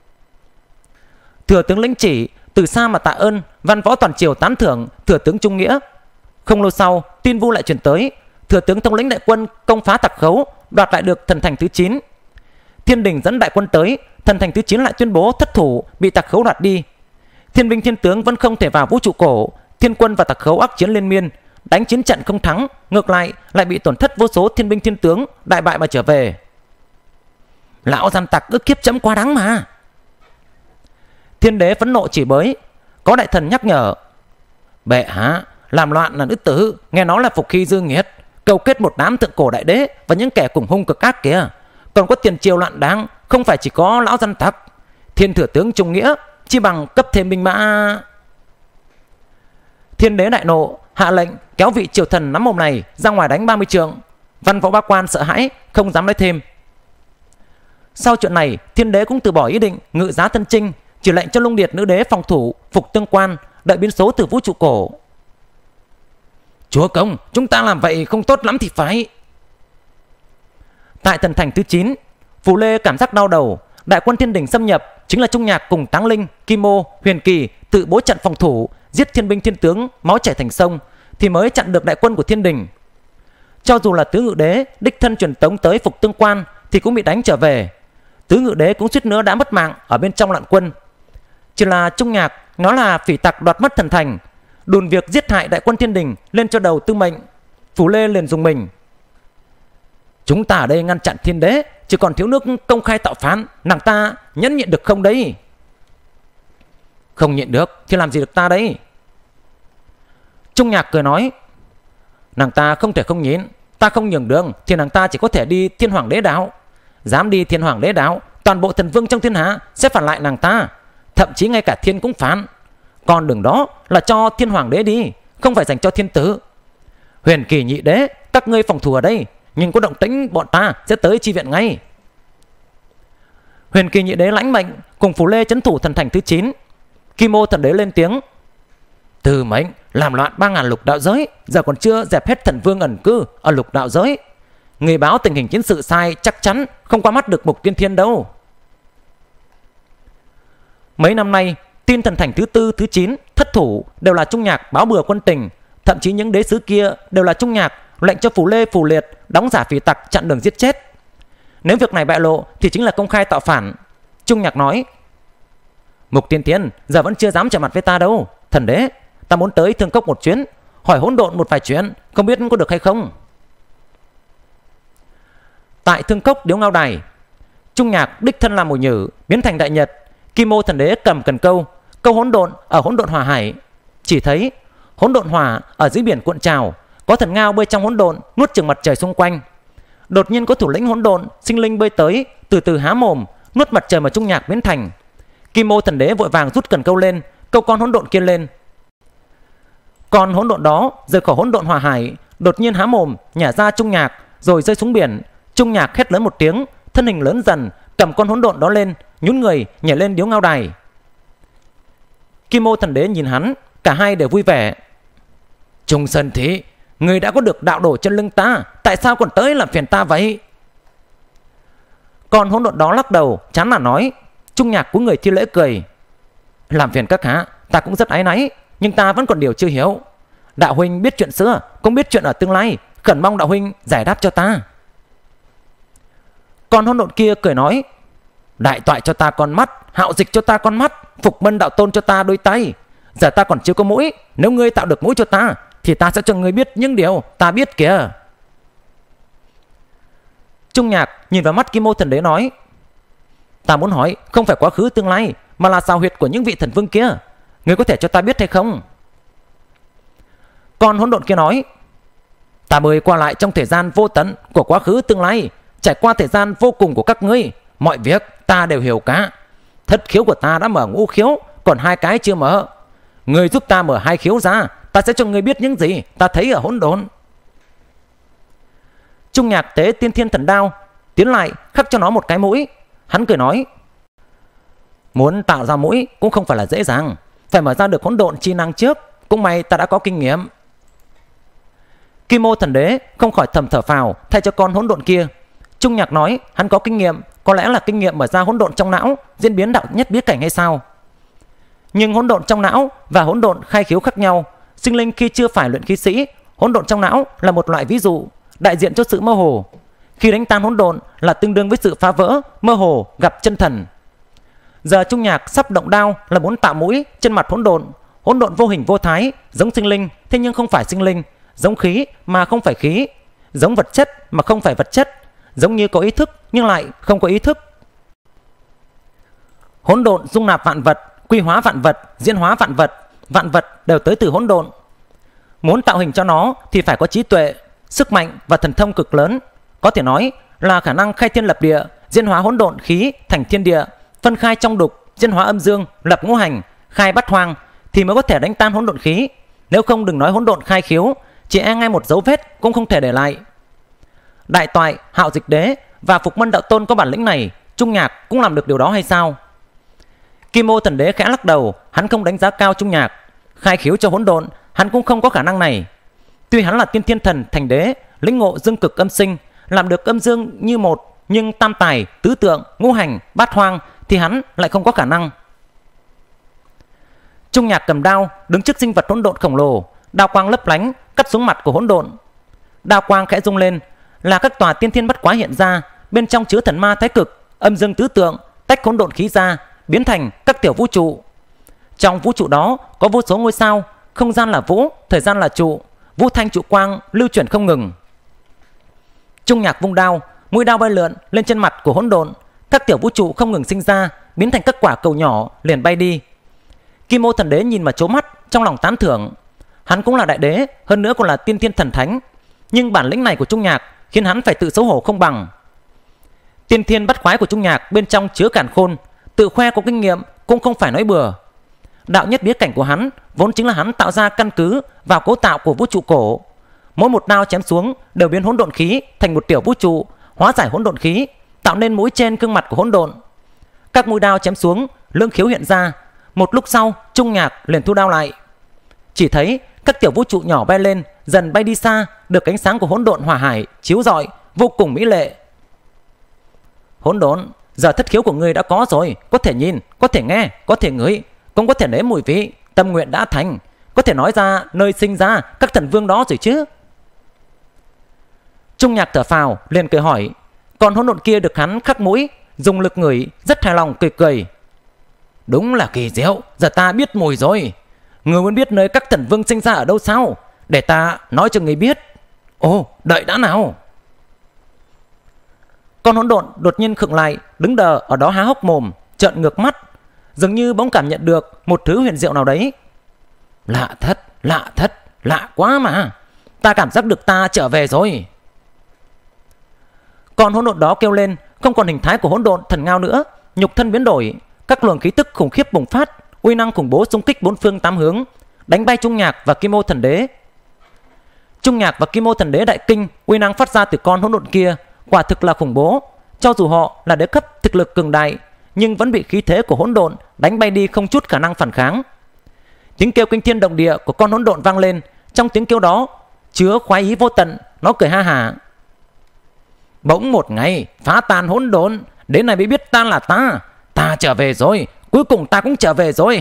Thừa tướng lĩnh chỉ từ xa mà tạ ơn, văn võ toàn triều tán thưởng thừa tướng trung nghĩa. Không lâu sau, tin vu lại truyền tới: thừa tướng thống lĩnh đại quân công phá tặc khấu, đoạt lại được thần thành thứ 9. Thiên đình dẫn đại quân tới, thần thành thứ 9 lại tuyên bố thất thủ, bị tặc khấu đoạt đi. Thiên binh thiên tướng vẫn không thể vào vũ trụ cổ. Thiên quân và tặc khấu ác chiến liên miên, đánh chiến trận không thắng, ngược lại bị tổn thất vô số thiên binh thiên tướng, đại bại mà trở về. Lão gian tặc ức kiếp chấm quá đáng mà. Thiên đế phẫn nộ chỉ bới. Có đại thần nhắc nhở: Bệ hạ, làm loạn là nữ tử, nghe nói là phục khi dư nghiệt, cầu kết một đám thượng cổ đại đế và những kẻ cùng hung cực ác kìa. Còn có tiền triều loạn đáng, không phải chỉ có lão gian tặc. Thiên thừa tướng trung nghĩa chi bằng cấp thêm binh mã. Thiên đế đại nộ, hạ lệnh kéo vị triều thần nắm mồm này ra ngoài đánh 30 trượng. Văn võ bá quan sợ hãi, không dám nói thêm. Sau chuyện này, thiên đế cũng từ bỏ ý định ngự giá thân chinh, chỉ lệnh cho Lung Điệt nữ đế phòng thủ phục tương quan, đợi biến số từ vũ trụ cổ. Chúa công, chúng ta làm vậy không tốt lắm thì phải. Tại thần thành thứ 9, Phù Lê cảm giác đau đầu. Đại quân thiên đình xâm nhập chính là Trung Nhạc cùng Táng Linh, Kim Ô, Huyền Kỳ tự bố trận phòng thủ, giết thiên binh thiên tướng máu chảy thành sông, thì mới chặn được đại quân của thiên đình. Cho dù là tứ ngự đế đích thân truyền tống tới phục tương quan thì cũng bị đánh trở về. Tứ ngự đế cũng suýt nữa đã mất mạng ở bên trong loạn quân. Chỉ là Trung Nhạc nó là phỉ tặc đoạt mất thần thành, đùn việc giết hại đại quân thiên đình lên cho đầu tư mệnh. Phù Lê liền dùng mình: Chúng ta ở đây ngăn chặn thiên đế, chỉ còn thiếu nước công khai tạo phán, nàng ta nhẫn nhịn được không đấy? Không nhịn được thì làm gì được ta đấy? Trung Nhạc cười nói: Nàng ta không thể không nhịn, ta không nhường đường thì nàng ta chỉ có thể đi thiên hoàng đế đạo. Dám đi thiên hoàng đế đạo, toàn bộ thần vương trong thiên hạ sẽ phản lại nàng ta, thậm chí ngay cả thiên cũng phản. Con đường đó là cho thiên hoàng đế đi, không phải dành cho thiên tử. Huyền Kỳ nhị đế, các ngươi phòng thủ ở đây, nhưng có động tĩnh bọn ta sẽ tới chi viện ngay. Huyền Kỳ nhị đế lãnh mệnh cùng Phù Lê trấn thủ thần thành thứ 9. Kim Ô thần đế lên tiếng: Từ mệnh làm loạn 3000 lục đạo giới, giờ còn chưa dẹp hết thần vương ẩn cư ở lục đạo giới. Người báo tình hình chiến sự sai chắc chắn không qua mắt được Mục Tiên Thiên đâu. Mấy năm nay, tin thần thành thứ 4, thứ 9 thất thủ đều là Trung Nhạc báo bừa quân tình, thậm chí những đế sứ kia đều là Trung Nhạc lệnh cho Phù Lê, Phù Liệt đóng giả phỉ tặc chặn đường giết chết. Nếu việc này bại lộ thì chính là công khai tạo phản. Trung Nhạc nói: Mục Tiên Thiên giờ vẫn chưa dám trở mặt với ta đâu. Thần đế, ta muốn tới Thương Cốc một chuyến, hỏi hỗn độn một vài chuyện, không biết có được hay không. Tại Thương Cốc điếu ngao đài, Trung Nhạc đích thân làm mồi nhử biến thành đại nhật. Kim Ô thần đế cầm cần câu hỗn độn ở hỗn độn hỏa hải. Chỉ thấy hỗn độn hỏa ở dưới biển cuộn trào, có thần ngao bơi trong hỗn độn nuốt chửng mặt trời xung quanh. Đột nhiên có thủ lĩnh hỗn độn sinh linh bơi tới, từ từ há mồm nuốt mặt trời mà Trung Nhạc biến thành. Kim Ô thần đế vội vàng rút cần câu lên, câu con hỗn độn kia lên. Con hỗn độn đó rời khỏi hỗn độn hỏa hải, đột nhiên há mồm nhả ra Trung Nhạc rồi rơi xuống biển. Trung Nhạc hét lớn một tiếng, thân hình lớn dần, cầm con hỗn độn đó lên, nhún người nhảy lên điếu ngao đài. Kim Ô thần đế nhìn hắn, cả hai đều vui vẻ. Trung Sơn Thí, người đã có được đạo đổ chân lưng ta, tại sao còn tới làm phiền ta vậy? Còn hỗn độn đó lắc đầu chán nản nói. Trung Nhạc cúi người thi lễ cười. Làm phiền các hạ, ta cũng rất áy náy, nhưng ta vẫn còn điều chưa hiểu. Đạo huynh biết chuyện xưa, cũng biết chuyện ở tương lai, khẩn mong đạo huynh giải đáp cho ta. Còn hỗn độn kia cười nói. Đại toại cho ta con mắt, Hạo Dịch cho ta con mắt, Phục Mân Đạo Tôn cho ta đôi tay. Giờ ta còn chưa có mũi, nếu ngươi tạo được mũi cho ta thì ta sẽ cho ngươi biết những điều ta biết kìa. Trung Nhạc nhìn vào mắt Kim Ô Thần Đế nói. Ta muốn hỏi không phải quá khứ tương lai, mà là sao huyệt của những vị thần vương kia. Ngươi có thể cho ta biết hay không? Còn hỗn độn kia nói. Ta bơi qua lại trong thời gian vô tận của quá khứ tương lai, trải qua thời gian vô cùng của các ngươi, mọi việc ta đều hiểu cả. Thất khiếu của ta đã mở ngũ khiếu, còn 2 cái chưa mở. Ngươi giúp ta mở 2 khiếu ra, ta sẽ cho ngươi biết những gì ta thấy ở hỗn độn. Trung Nhạc tế Tiên Thiên Thần Đao tiến lại khắc cho nó một cái mũi. Hắn cười nói. Muốn tạo ra mũi cũng không phải là dễ dàng, phải mở ra được hỗn độn chi năng trước. Cũng may ta đã có kinh nghiệm. Kim Ô Thần Đế không khỏi thầm thở phào thay cho con hỗn độn kia. Trung Nhạc nói hắn có kinh nghiệm, có lẽ là kinh nghiệm mở ra hỗn độn trong não, diễn biến đạo nhất bí cảnh hay sao? Nhưng hỗn độn trong não và hỗn độn khai khiếu khác nhau. Sinh linh khi chưa phải luyện khí sĩ, hỗn độn trong não là một loại ví dụ, đại diện cho sự mơ hồ. Khi đánh tan hỗn độn là tương đương với sự phá vỡ, mơ hồ gặp chân thần. Giờ Trung Nhạc sắp động đao là muốn tạo mũi trên mặt hỗn độn. Hỗn độn vô hình vô thái, giống sinh linh thế nhưng không phải sinh linh, giống khí mà không phải khí, giống vật chất mà không phải vật chất, giống như có ý thức nhưng lại không có ý thức. Hỗn độn dung nạp vạn vật, quy hóa vạn vật, diễn hóa vạn vật đều tới từ hỗn độn. Muốn tạo hình cho nó thì phải có trí tuệ, sức mạnh và thần thông cực lớn, có thể nói là khả năng khai thiên lập địa, diễn hóa hỗn độn khí thành thiên địa, phân khai trong đục, diễn hóa âm dương, lập ngũ hành, khai bát hoang thì mới có thể đánh tan hỗn độn khí. Nếu không đừng nói hỗn độn khai khiếu, chỉ e ngay một dấu vết cũng không thể để lại. Đại toại, Hạo Dịch Đế và Phục Mân Đạo Tôn có bản lĩnh này, Trung Nhạc cũng làm được điều đó hay sao? Kim Ô Thần Đế khẽ lắc đầu, hắn không đánh giá cao Trung Nhạc. Khai khiếu cho hỗn độn, hắn cũng không có khả năng này. Tuy hắn là Tiên Thiên Thần thành đế, lĩnh ngộ dương cực âm sinh, làm được âm dương như một, nhưng tam tài, tứ tượng, ngũ hành, bát hoang thì hắn lại không có khả năng. Trung Nhạc cầm đao đứng trước sinh vật hỗn độn khổng lồ, đao quang lấp lánh cắt xuống mặt của hỗn độn. Đao quang khẽ rung lên, là các tòa tiên thiên bất quái hiện ra, bên trong chứa thần ma thái cực, âm dương tứ tượng, tách hỗn độn khí ra, biến thành các tiểu vũ trụ. Trong vũ trụ đó có vô số ngôi sao, không gian là vũ, thời gian là trụ, vũ thanh trụ quang lưu chuyển không ngừng. Trung Nhạc vung đao, mũi đao bay lượn lên trên mặt của hỗn độn, các tiểu vũ trụ không ngừng sinh ra, biến thành các quả cầu nhỏ liền bay đi. Kim Ô Thần Đế nhìn mà trố mắt, trong lòng tán thưởng. Hắn cũng là đại đế, hơn nữa còn là tiên thiên thần thánh, nhưng bản lĩnh này của Trung Nhạc khiến hắn phải tự xấu hổ không bằng. Tiên thiên bắt quái của Trung Nhạc bên trong chứa càn khôn, tự khoe có kinh nghiệm cũng không phải nói bừa. Đạo nhất bí cảnh của hắn vốn chính là hắn tạo ra căn cứ vào cấu tạo của vũ trụ cổ. Mỗi một đao chém xuống đều biến hỗn độn khí thành một tiểu vũ trụ, hóa giải hỗn độn khí, tạo nên mũi trên gương mặt của hỗn độn. Các mũi đao chém xuống, lưỡng khiếu hiện ra. Một lúc sau, Trung Nhạc liền thu đao lại. Chỉ thấy các tiểu vũ trụ nhỏ bay lên, dần bay đi xa, được ánh sáng của hỗn độn hỏa hải chiếu rọi, vô cùng mỹ lệ. Hỗn độn, giờ thất khiếu của ngươi đã có rồi, có thể nhìn, có thể nghe, có thể ngửi, cũng có thể nếm mùi vị, tâm nguyện đã thành, có thể nói ra nơi sinh ra các thần vương đó rồi chứ. Trung Nhạc thở phào, liền cười hỏi. Còn hỗn độn kia được hắn khắc mũi, dùng lực ngửi, rất hài lòng cười cười. Đúng là kỳ diệu, giờ ta biết mùi rồi. Người muốn biết nơi các thần vương sinh ra ở đâu sao? Để ta nói cho người biết. Ồ, đợi đã nào. Con hỗn độn đột nhiên khựng lại, đứng đờ ở đó há hốc mồm, trợn ngược mắt, dường như bỗng cảm nhận được một thứ huyền diệu nào đấy. Lạ thật, lạ quá mà. Ta cảm giác được ta trở về rồi. Con hỗn độn đó kêu lên, không còn hình thái của hỗn độn thần ngao nữa, nhục thân biến đổi, các luồng khí tức khủng khiếp bùng phát, uy năng khủng bố xung kích bốn phương tám hướng, đánh bay Trung Nhạc và Kim Ô Thần Đế. Trung Nhạc và Kim Ô Thần Đế đại kinh, uy năng phát ra từ con hỗn độn kia quả thực là khủng bố. Cho dù họ là đế cấp thực lực cường đại, nhưng vẫn bị khí thế của hỗn độn đánh bay đi, không chút khả năng phản kháng. Tiếng kêu kinh thiên động địa của con hỗn độn vang lên, trong tiếng kêu đó chứa khoái ý vô tận. Nó cười ha hả. Bỗng một ngày phá tan hỗn độn, đến này mới biết ta là ta. Ta trở về rồi, cuối cùng ta cũng trở về rồi.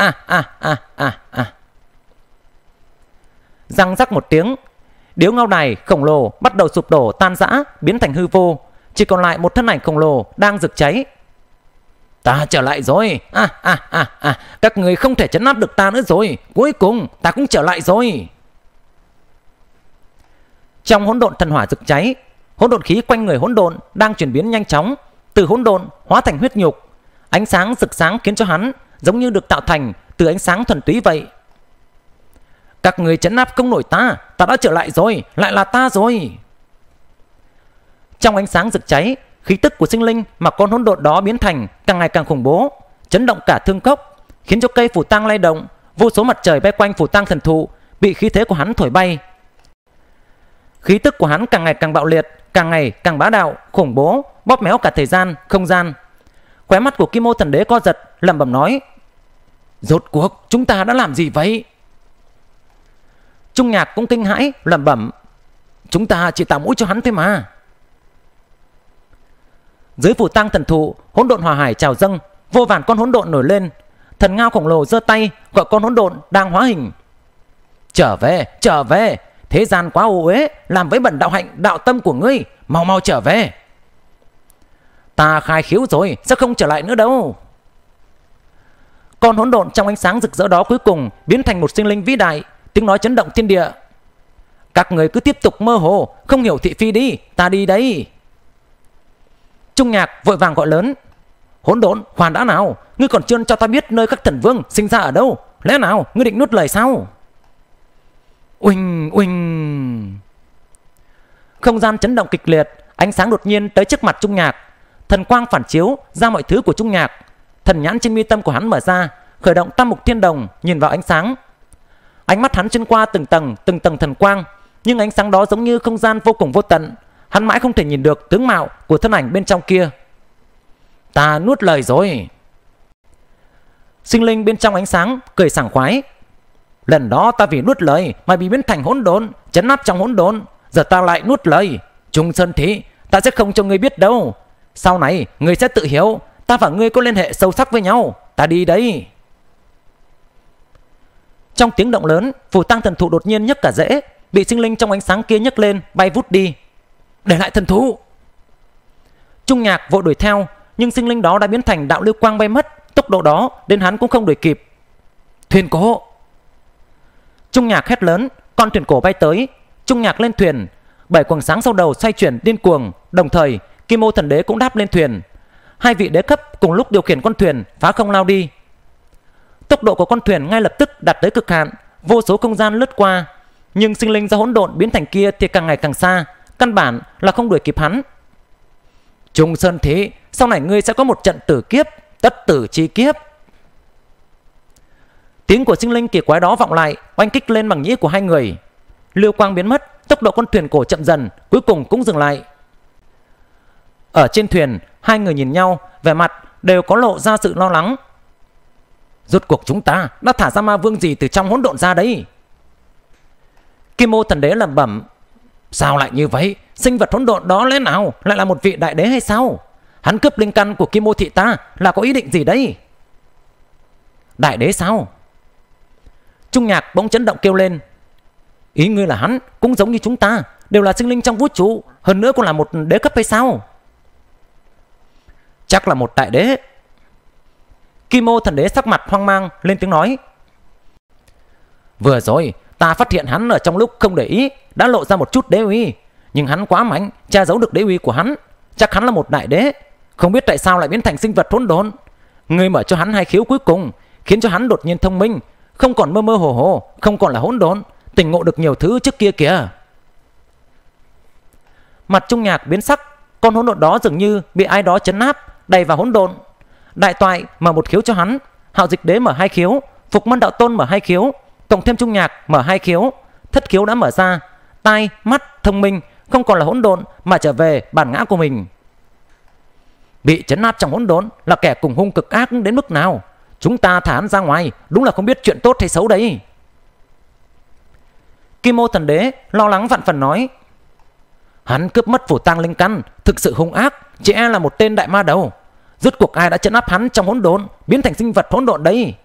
Răng rắc một tiếng, điếu ngao đài khổng lồ bắt đầu sụp đổ tan rã, biến thành hư vô. Chỉ còn lại một thân ảnh khổng lồ đang rực cháy. Ta trở lại rồi. Các người không thể trấn áp được ta nữa rồi. Cuối cùng ta cũng trở lại rồi. Trong hỗn độn thần hỏa rực cháy, hỗn độn khí quanh người hỗn độn đang chuyển biến nhanh chóng, từ hỗn độn hóa thành huyết nhục. Ánh sáng rực sáng khiến cho hắn giống như được tạo thành từ ánh sáng thuần túy vậy. Các người trấn áp không nổi ta, ta đã trở lại rồi, lại là ta rồi. Trong ánh sáng rực cháy, khí tức của sinh linh mà con hỗn độn đó biến thành càng ngày càng khủng bố, chấn động cả thương cốc, khiến cho cây phù tang lay động. Vô số mặt trời bay quanh phù tang thần thụ bị khí thế của hắn thổi bay. Khí tức của hắn càng ngày càng bạo liệt, càng ngày càng bá đạo, khủng bố, bóp méo cả thời gian, không gian. Khóe mắt của Kim Ô Thần Đế co giật, lẩm bẩm nói: rốt cuộc chúng ta đã làm gì vậy? Trung Nhạc cũng kinh hãi, lẩm bẩm: chúng ta chỉ tạo mũi cho hắn thôi mà. Dưới phù tang thần thụ, hỗn độn hỏa hải trào dâng, vô vàn con hỗn độn nổi lên. Thần Ngao khổng lồ giơ tay gọi con hỗn độn đang hóa hình: trở về, trở về, thế gian quá ô uế, làm với bẩn đạo hạnh đạo tâm của ngươi, mau mau trở về. Ta khai khiếu rồi, sẽ không trở lại nữa đâu. Con hỗn độn trong ánh sáng rực rỡ đó cuối cùng biến thành một sinh linh vĩ đại, tiếng nói chấn động thiên địa: các người cứ tiếp tục mơ hồ, không hiểu thị phi đi, ta đi đây. Trung Nhạc vội vàng gọi lớn: hỗn độn, khoan đã nào, ngươi còn chưa cho ta biết nơi các thần vương sinh ra ở đâu, lẽ nào ngươi định nuốt lời sao? Uỳnh uỳnh. Không gian chấn động kịch liệt, ánh sáng đột nhiên tới trước mặt Trung Nhạc. Thần quang phản chiếu ra mọi thứ của Trung Nhạc. Thần nhãn trên mi tâm của hắn mở ra, khởi động tam mục thiên đồng, nhìn vào ánh sáng. Ánh mắt hắn xuyên qua từng tầng thần quang, nhưng ánh sáng đó giống như không gian vô cùng vô tận. Hắn mãi không thể nhìn được tướng mạo của thân ảnh bên trong kia. Ta nuốt lời rồi. Sinh linh bên trong ánh sáng cười sảng khoái: lần đó ta vì nuốt lời mà bị biến thành hỗn độn, chấn áp trong hỗn độn. Giờ ta lại nuốt lời. Trung Sơn Thị, ta sẽ không cho ngươi biết đâu. Sau này ngươi sẽ tự hiểu ta và ngươi có liên hệ sâu sắc với nhau. Ta đi đấy. Trong tiếng động lớn, phù tang thần thụ đột nhiên nhấc cả rễ, bị sinh linh trong ánh sáng kia nhấc lên, bay vút đi. Để lại thần thụ. Trung Nhạc vội đuổi theo, nhưng sinh linh đó đã biến thành đạo lưu quang bay mất. Tốc độ đó đến hắn cũng không đuổi kịp. Thuyền cổ. Trung Nhạc hét lớn, con thuyền cổ bay tới. Trung Nhạc lên thuyền, 7 quầng sáng sau đầu xoay chuyển điên cuồng. Đồng thời Kim Ô Thần Đế cũng đáp lên thuyền. Hai vị đế cấp cùng lúc điều khiển con thuyền phá không lao đi. Tốc độ của con thuyền ngay lập tức đạt tới cực hạn, vô số không gian lướt qua. Nhưng sinh linh do hỗn độn biến thành kia thì càng ngày càng xa, căn bản là không đuổi kịp hắn. Trung Sơn Thị, sau này ngươi sẽ có một trận tử kiếp, tất tử chi kiếp. Tiếng của sinh linh kỳ quái đó vọng lại, oanh kích lên bằng nhĩ của hai người. Lưu quang biến mất, tốc độ con thuyền cổ chậm dần, cuối cùng cũng dừng lại. Ở trên thuyền, hai người nhìn nhau, vẻ mặt đều có lộ ra sự lo lắng. Rốt cuộc chúng ta đã thả ra ma vương gì từ trong hỗn độn ra đấy? Kim Ô Thần Đế lẩm bẩm: sao lại như vậy? Sinh vật hỗn độn đó lẽ nào lại là một vị đại đế hay sao? Hắn cướp linh căn của Kim Ô thị ta là có ý định gì đấy? Đại đế sao? Trung Nhạc bỗng chấn động kêu lên: ý ngươi là hắn cũng giống như chúng ta, đều là sinh linh trong vũ trụ, hơn nữa còn là một đế cấp hay sao? Chắc là một đại đế. Kim Ô Thần Đế sắc mặt hoang mang lên tiếng nói: vừa rồi ta phát hiện hắn ở trong lúc không để ý đã lộ ra một chút đế uy, nhưng hắn quá mạnh, che giấu được đế uy của hắn. Chắc hắn là một đại đế, không biết tại sao lại biến thành sinh vật hỗn độn. Ngươi mở cho hắn hai khiếu cuối cùng, khiến cho hắn đột nhiên thông minh, không còn mơ mơ hồ hồ, không còn là hỗn độn, tỉnh ngộ được nhiều thứ trước kia kìa. Mặt Trung Nhạc biến sắc, con hỗn độn đó dường như bị ai đó chấn áp, đẩy vào hỗn độn. Đại Toại mở một khiếu cho hắn, Hạo Dịch Đế mở hai khiếu, Phục Mân Đạo Tôn mở hai khiếu, cộng thêm Trung Nhạc mở hai khiếu, thất khiếu đã mở ra. Tai, mắt, thông minh, không còn là hỗn độn mà trở về bản ngã của mình. Bị chấn áp trong hỗn độn là kẻ cùng hung cực ác đến mức nào? Chúng ta thả hắn ra ngoài, đúng là không biết chuyện tốt hay xấu đấy. Kim Ô Thần Đế lo lắng vạn phần nói: hắn cướp mất phù tang linh căn, thực sự hung ác, Chỉ e là một tên đại ma đầu. Rốt cuộc ai đã trấn áp hắn trong hỗn độn, biến thành sinh vật hỗn độn đây?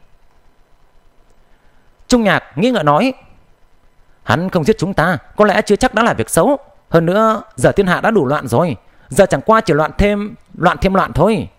Trung Nhạc nghĩ ngợi nói, hắn không giết chúng ta, có lẽ chưa chắc đã là việc xấu. Hơn nữa, giờ thiên hạ đã đủ loạn rồi, giờ chẳng qua chỉ loạn thêm loạn thôi.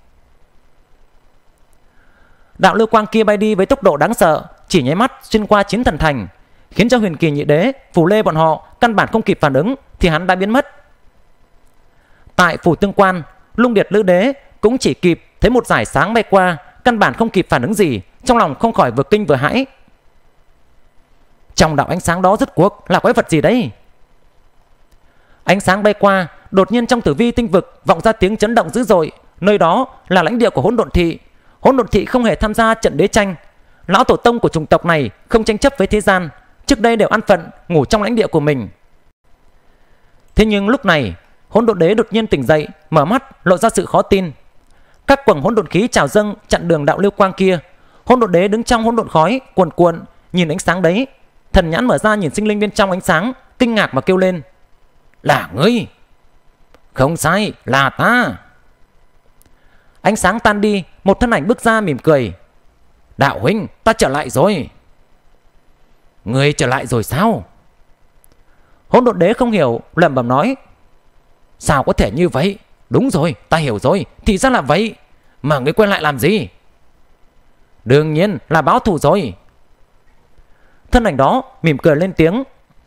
Đạo lưu quang kia bay đi với tốc độ đáng sợ, chỉ nháy mắt xuyên qua Chiến Thần Thành, khiến cho Huyền Kỳ Nhị Đế, Phù Lê bọn họ căn bản không kịp phản ứng thì hắn đã biến mất. Tại Phủ Tương Quan, Lung Điệt Lữ Đế cũng chỉ kịp thấy một dải sáng bay qua, căn bản không kịp phản ứng gì, trong lòng không khỏi vừa kinh vừa hãi. Trong đạo ánh sáng đó rốt cuộc là quái vật gì đấy? Ánh sáng bay qua, đột nhiên trong tử vi tinh vực vọng ra tiếng chấn động dữ dội. Nơi đó là lãnh địa của Hỗn Độn Thị. Hỗn Độn Thị không hề tham gia trận đế tranh. Lão tổ tông của chủng tộc này không tranh chấp với thế gian, trước đây đều an phận ngủ trong lãnh địa của mình. Thế nhưng lúc này, Hỗn Độn Đế đột nhiên tỉnh dậy, mở mắt lộ ra sự khó tin. Các quầng hỗn độn khí trào dâng chặn đường đạo lưu quang kia. Hỗn Độn Đế đứng trong hỗn độn khói cuồn cuộn, nhìn ánh sáng đấy, thần nhãn mở ra nhìn sinh linh bên trong ánh sáng, kinh ngạc mà kêu lên, là ngươi? Không sai, là ta. Ánh sáng tan đi, một thân ảnh bước ra mỉm cười, đạo huynh, ta trở lại rồi. Ngươi trở lại rồi sao? Hỗn Độn Đế không hiểu, lẩm bẩm nói, sao có thể như vậy? Đúng rồi, ta hiểu rồi, thì ra là vậy. Mà ngươi quay lại làm gì? Đương nhiên là báo thù rồi. Thân ảnh đó mỉm cười lên tiếng,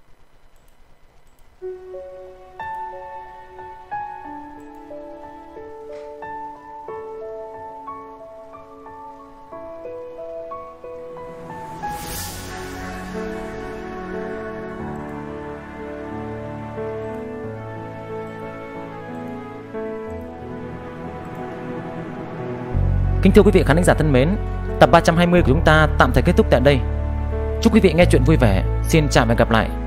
Kính thưa quý vị khán giả thân mến, tập 320 của chúng ta tạm thời kết thúc tại đây. Chúc quý vị nghe chuyện vui vẻ. Xin chào và hẹn gặp lại.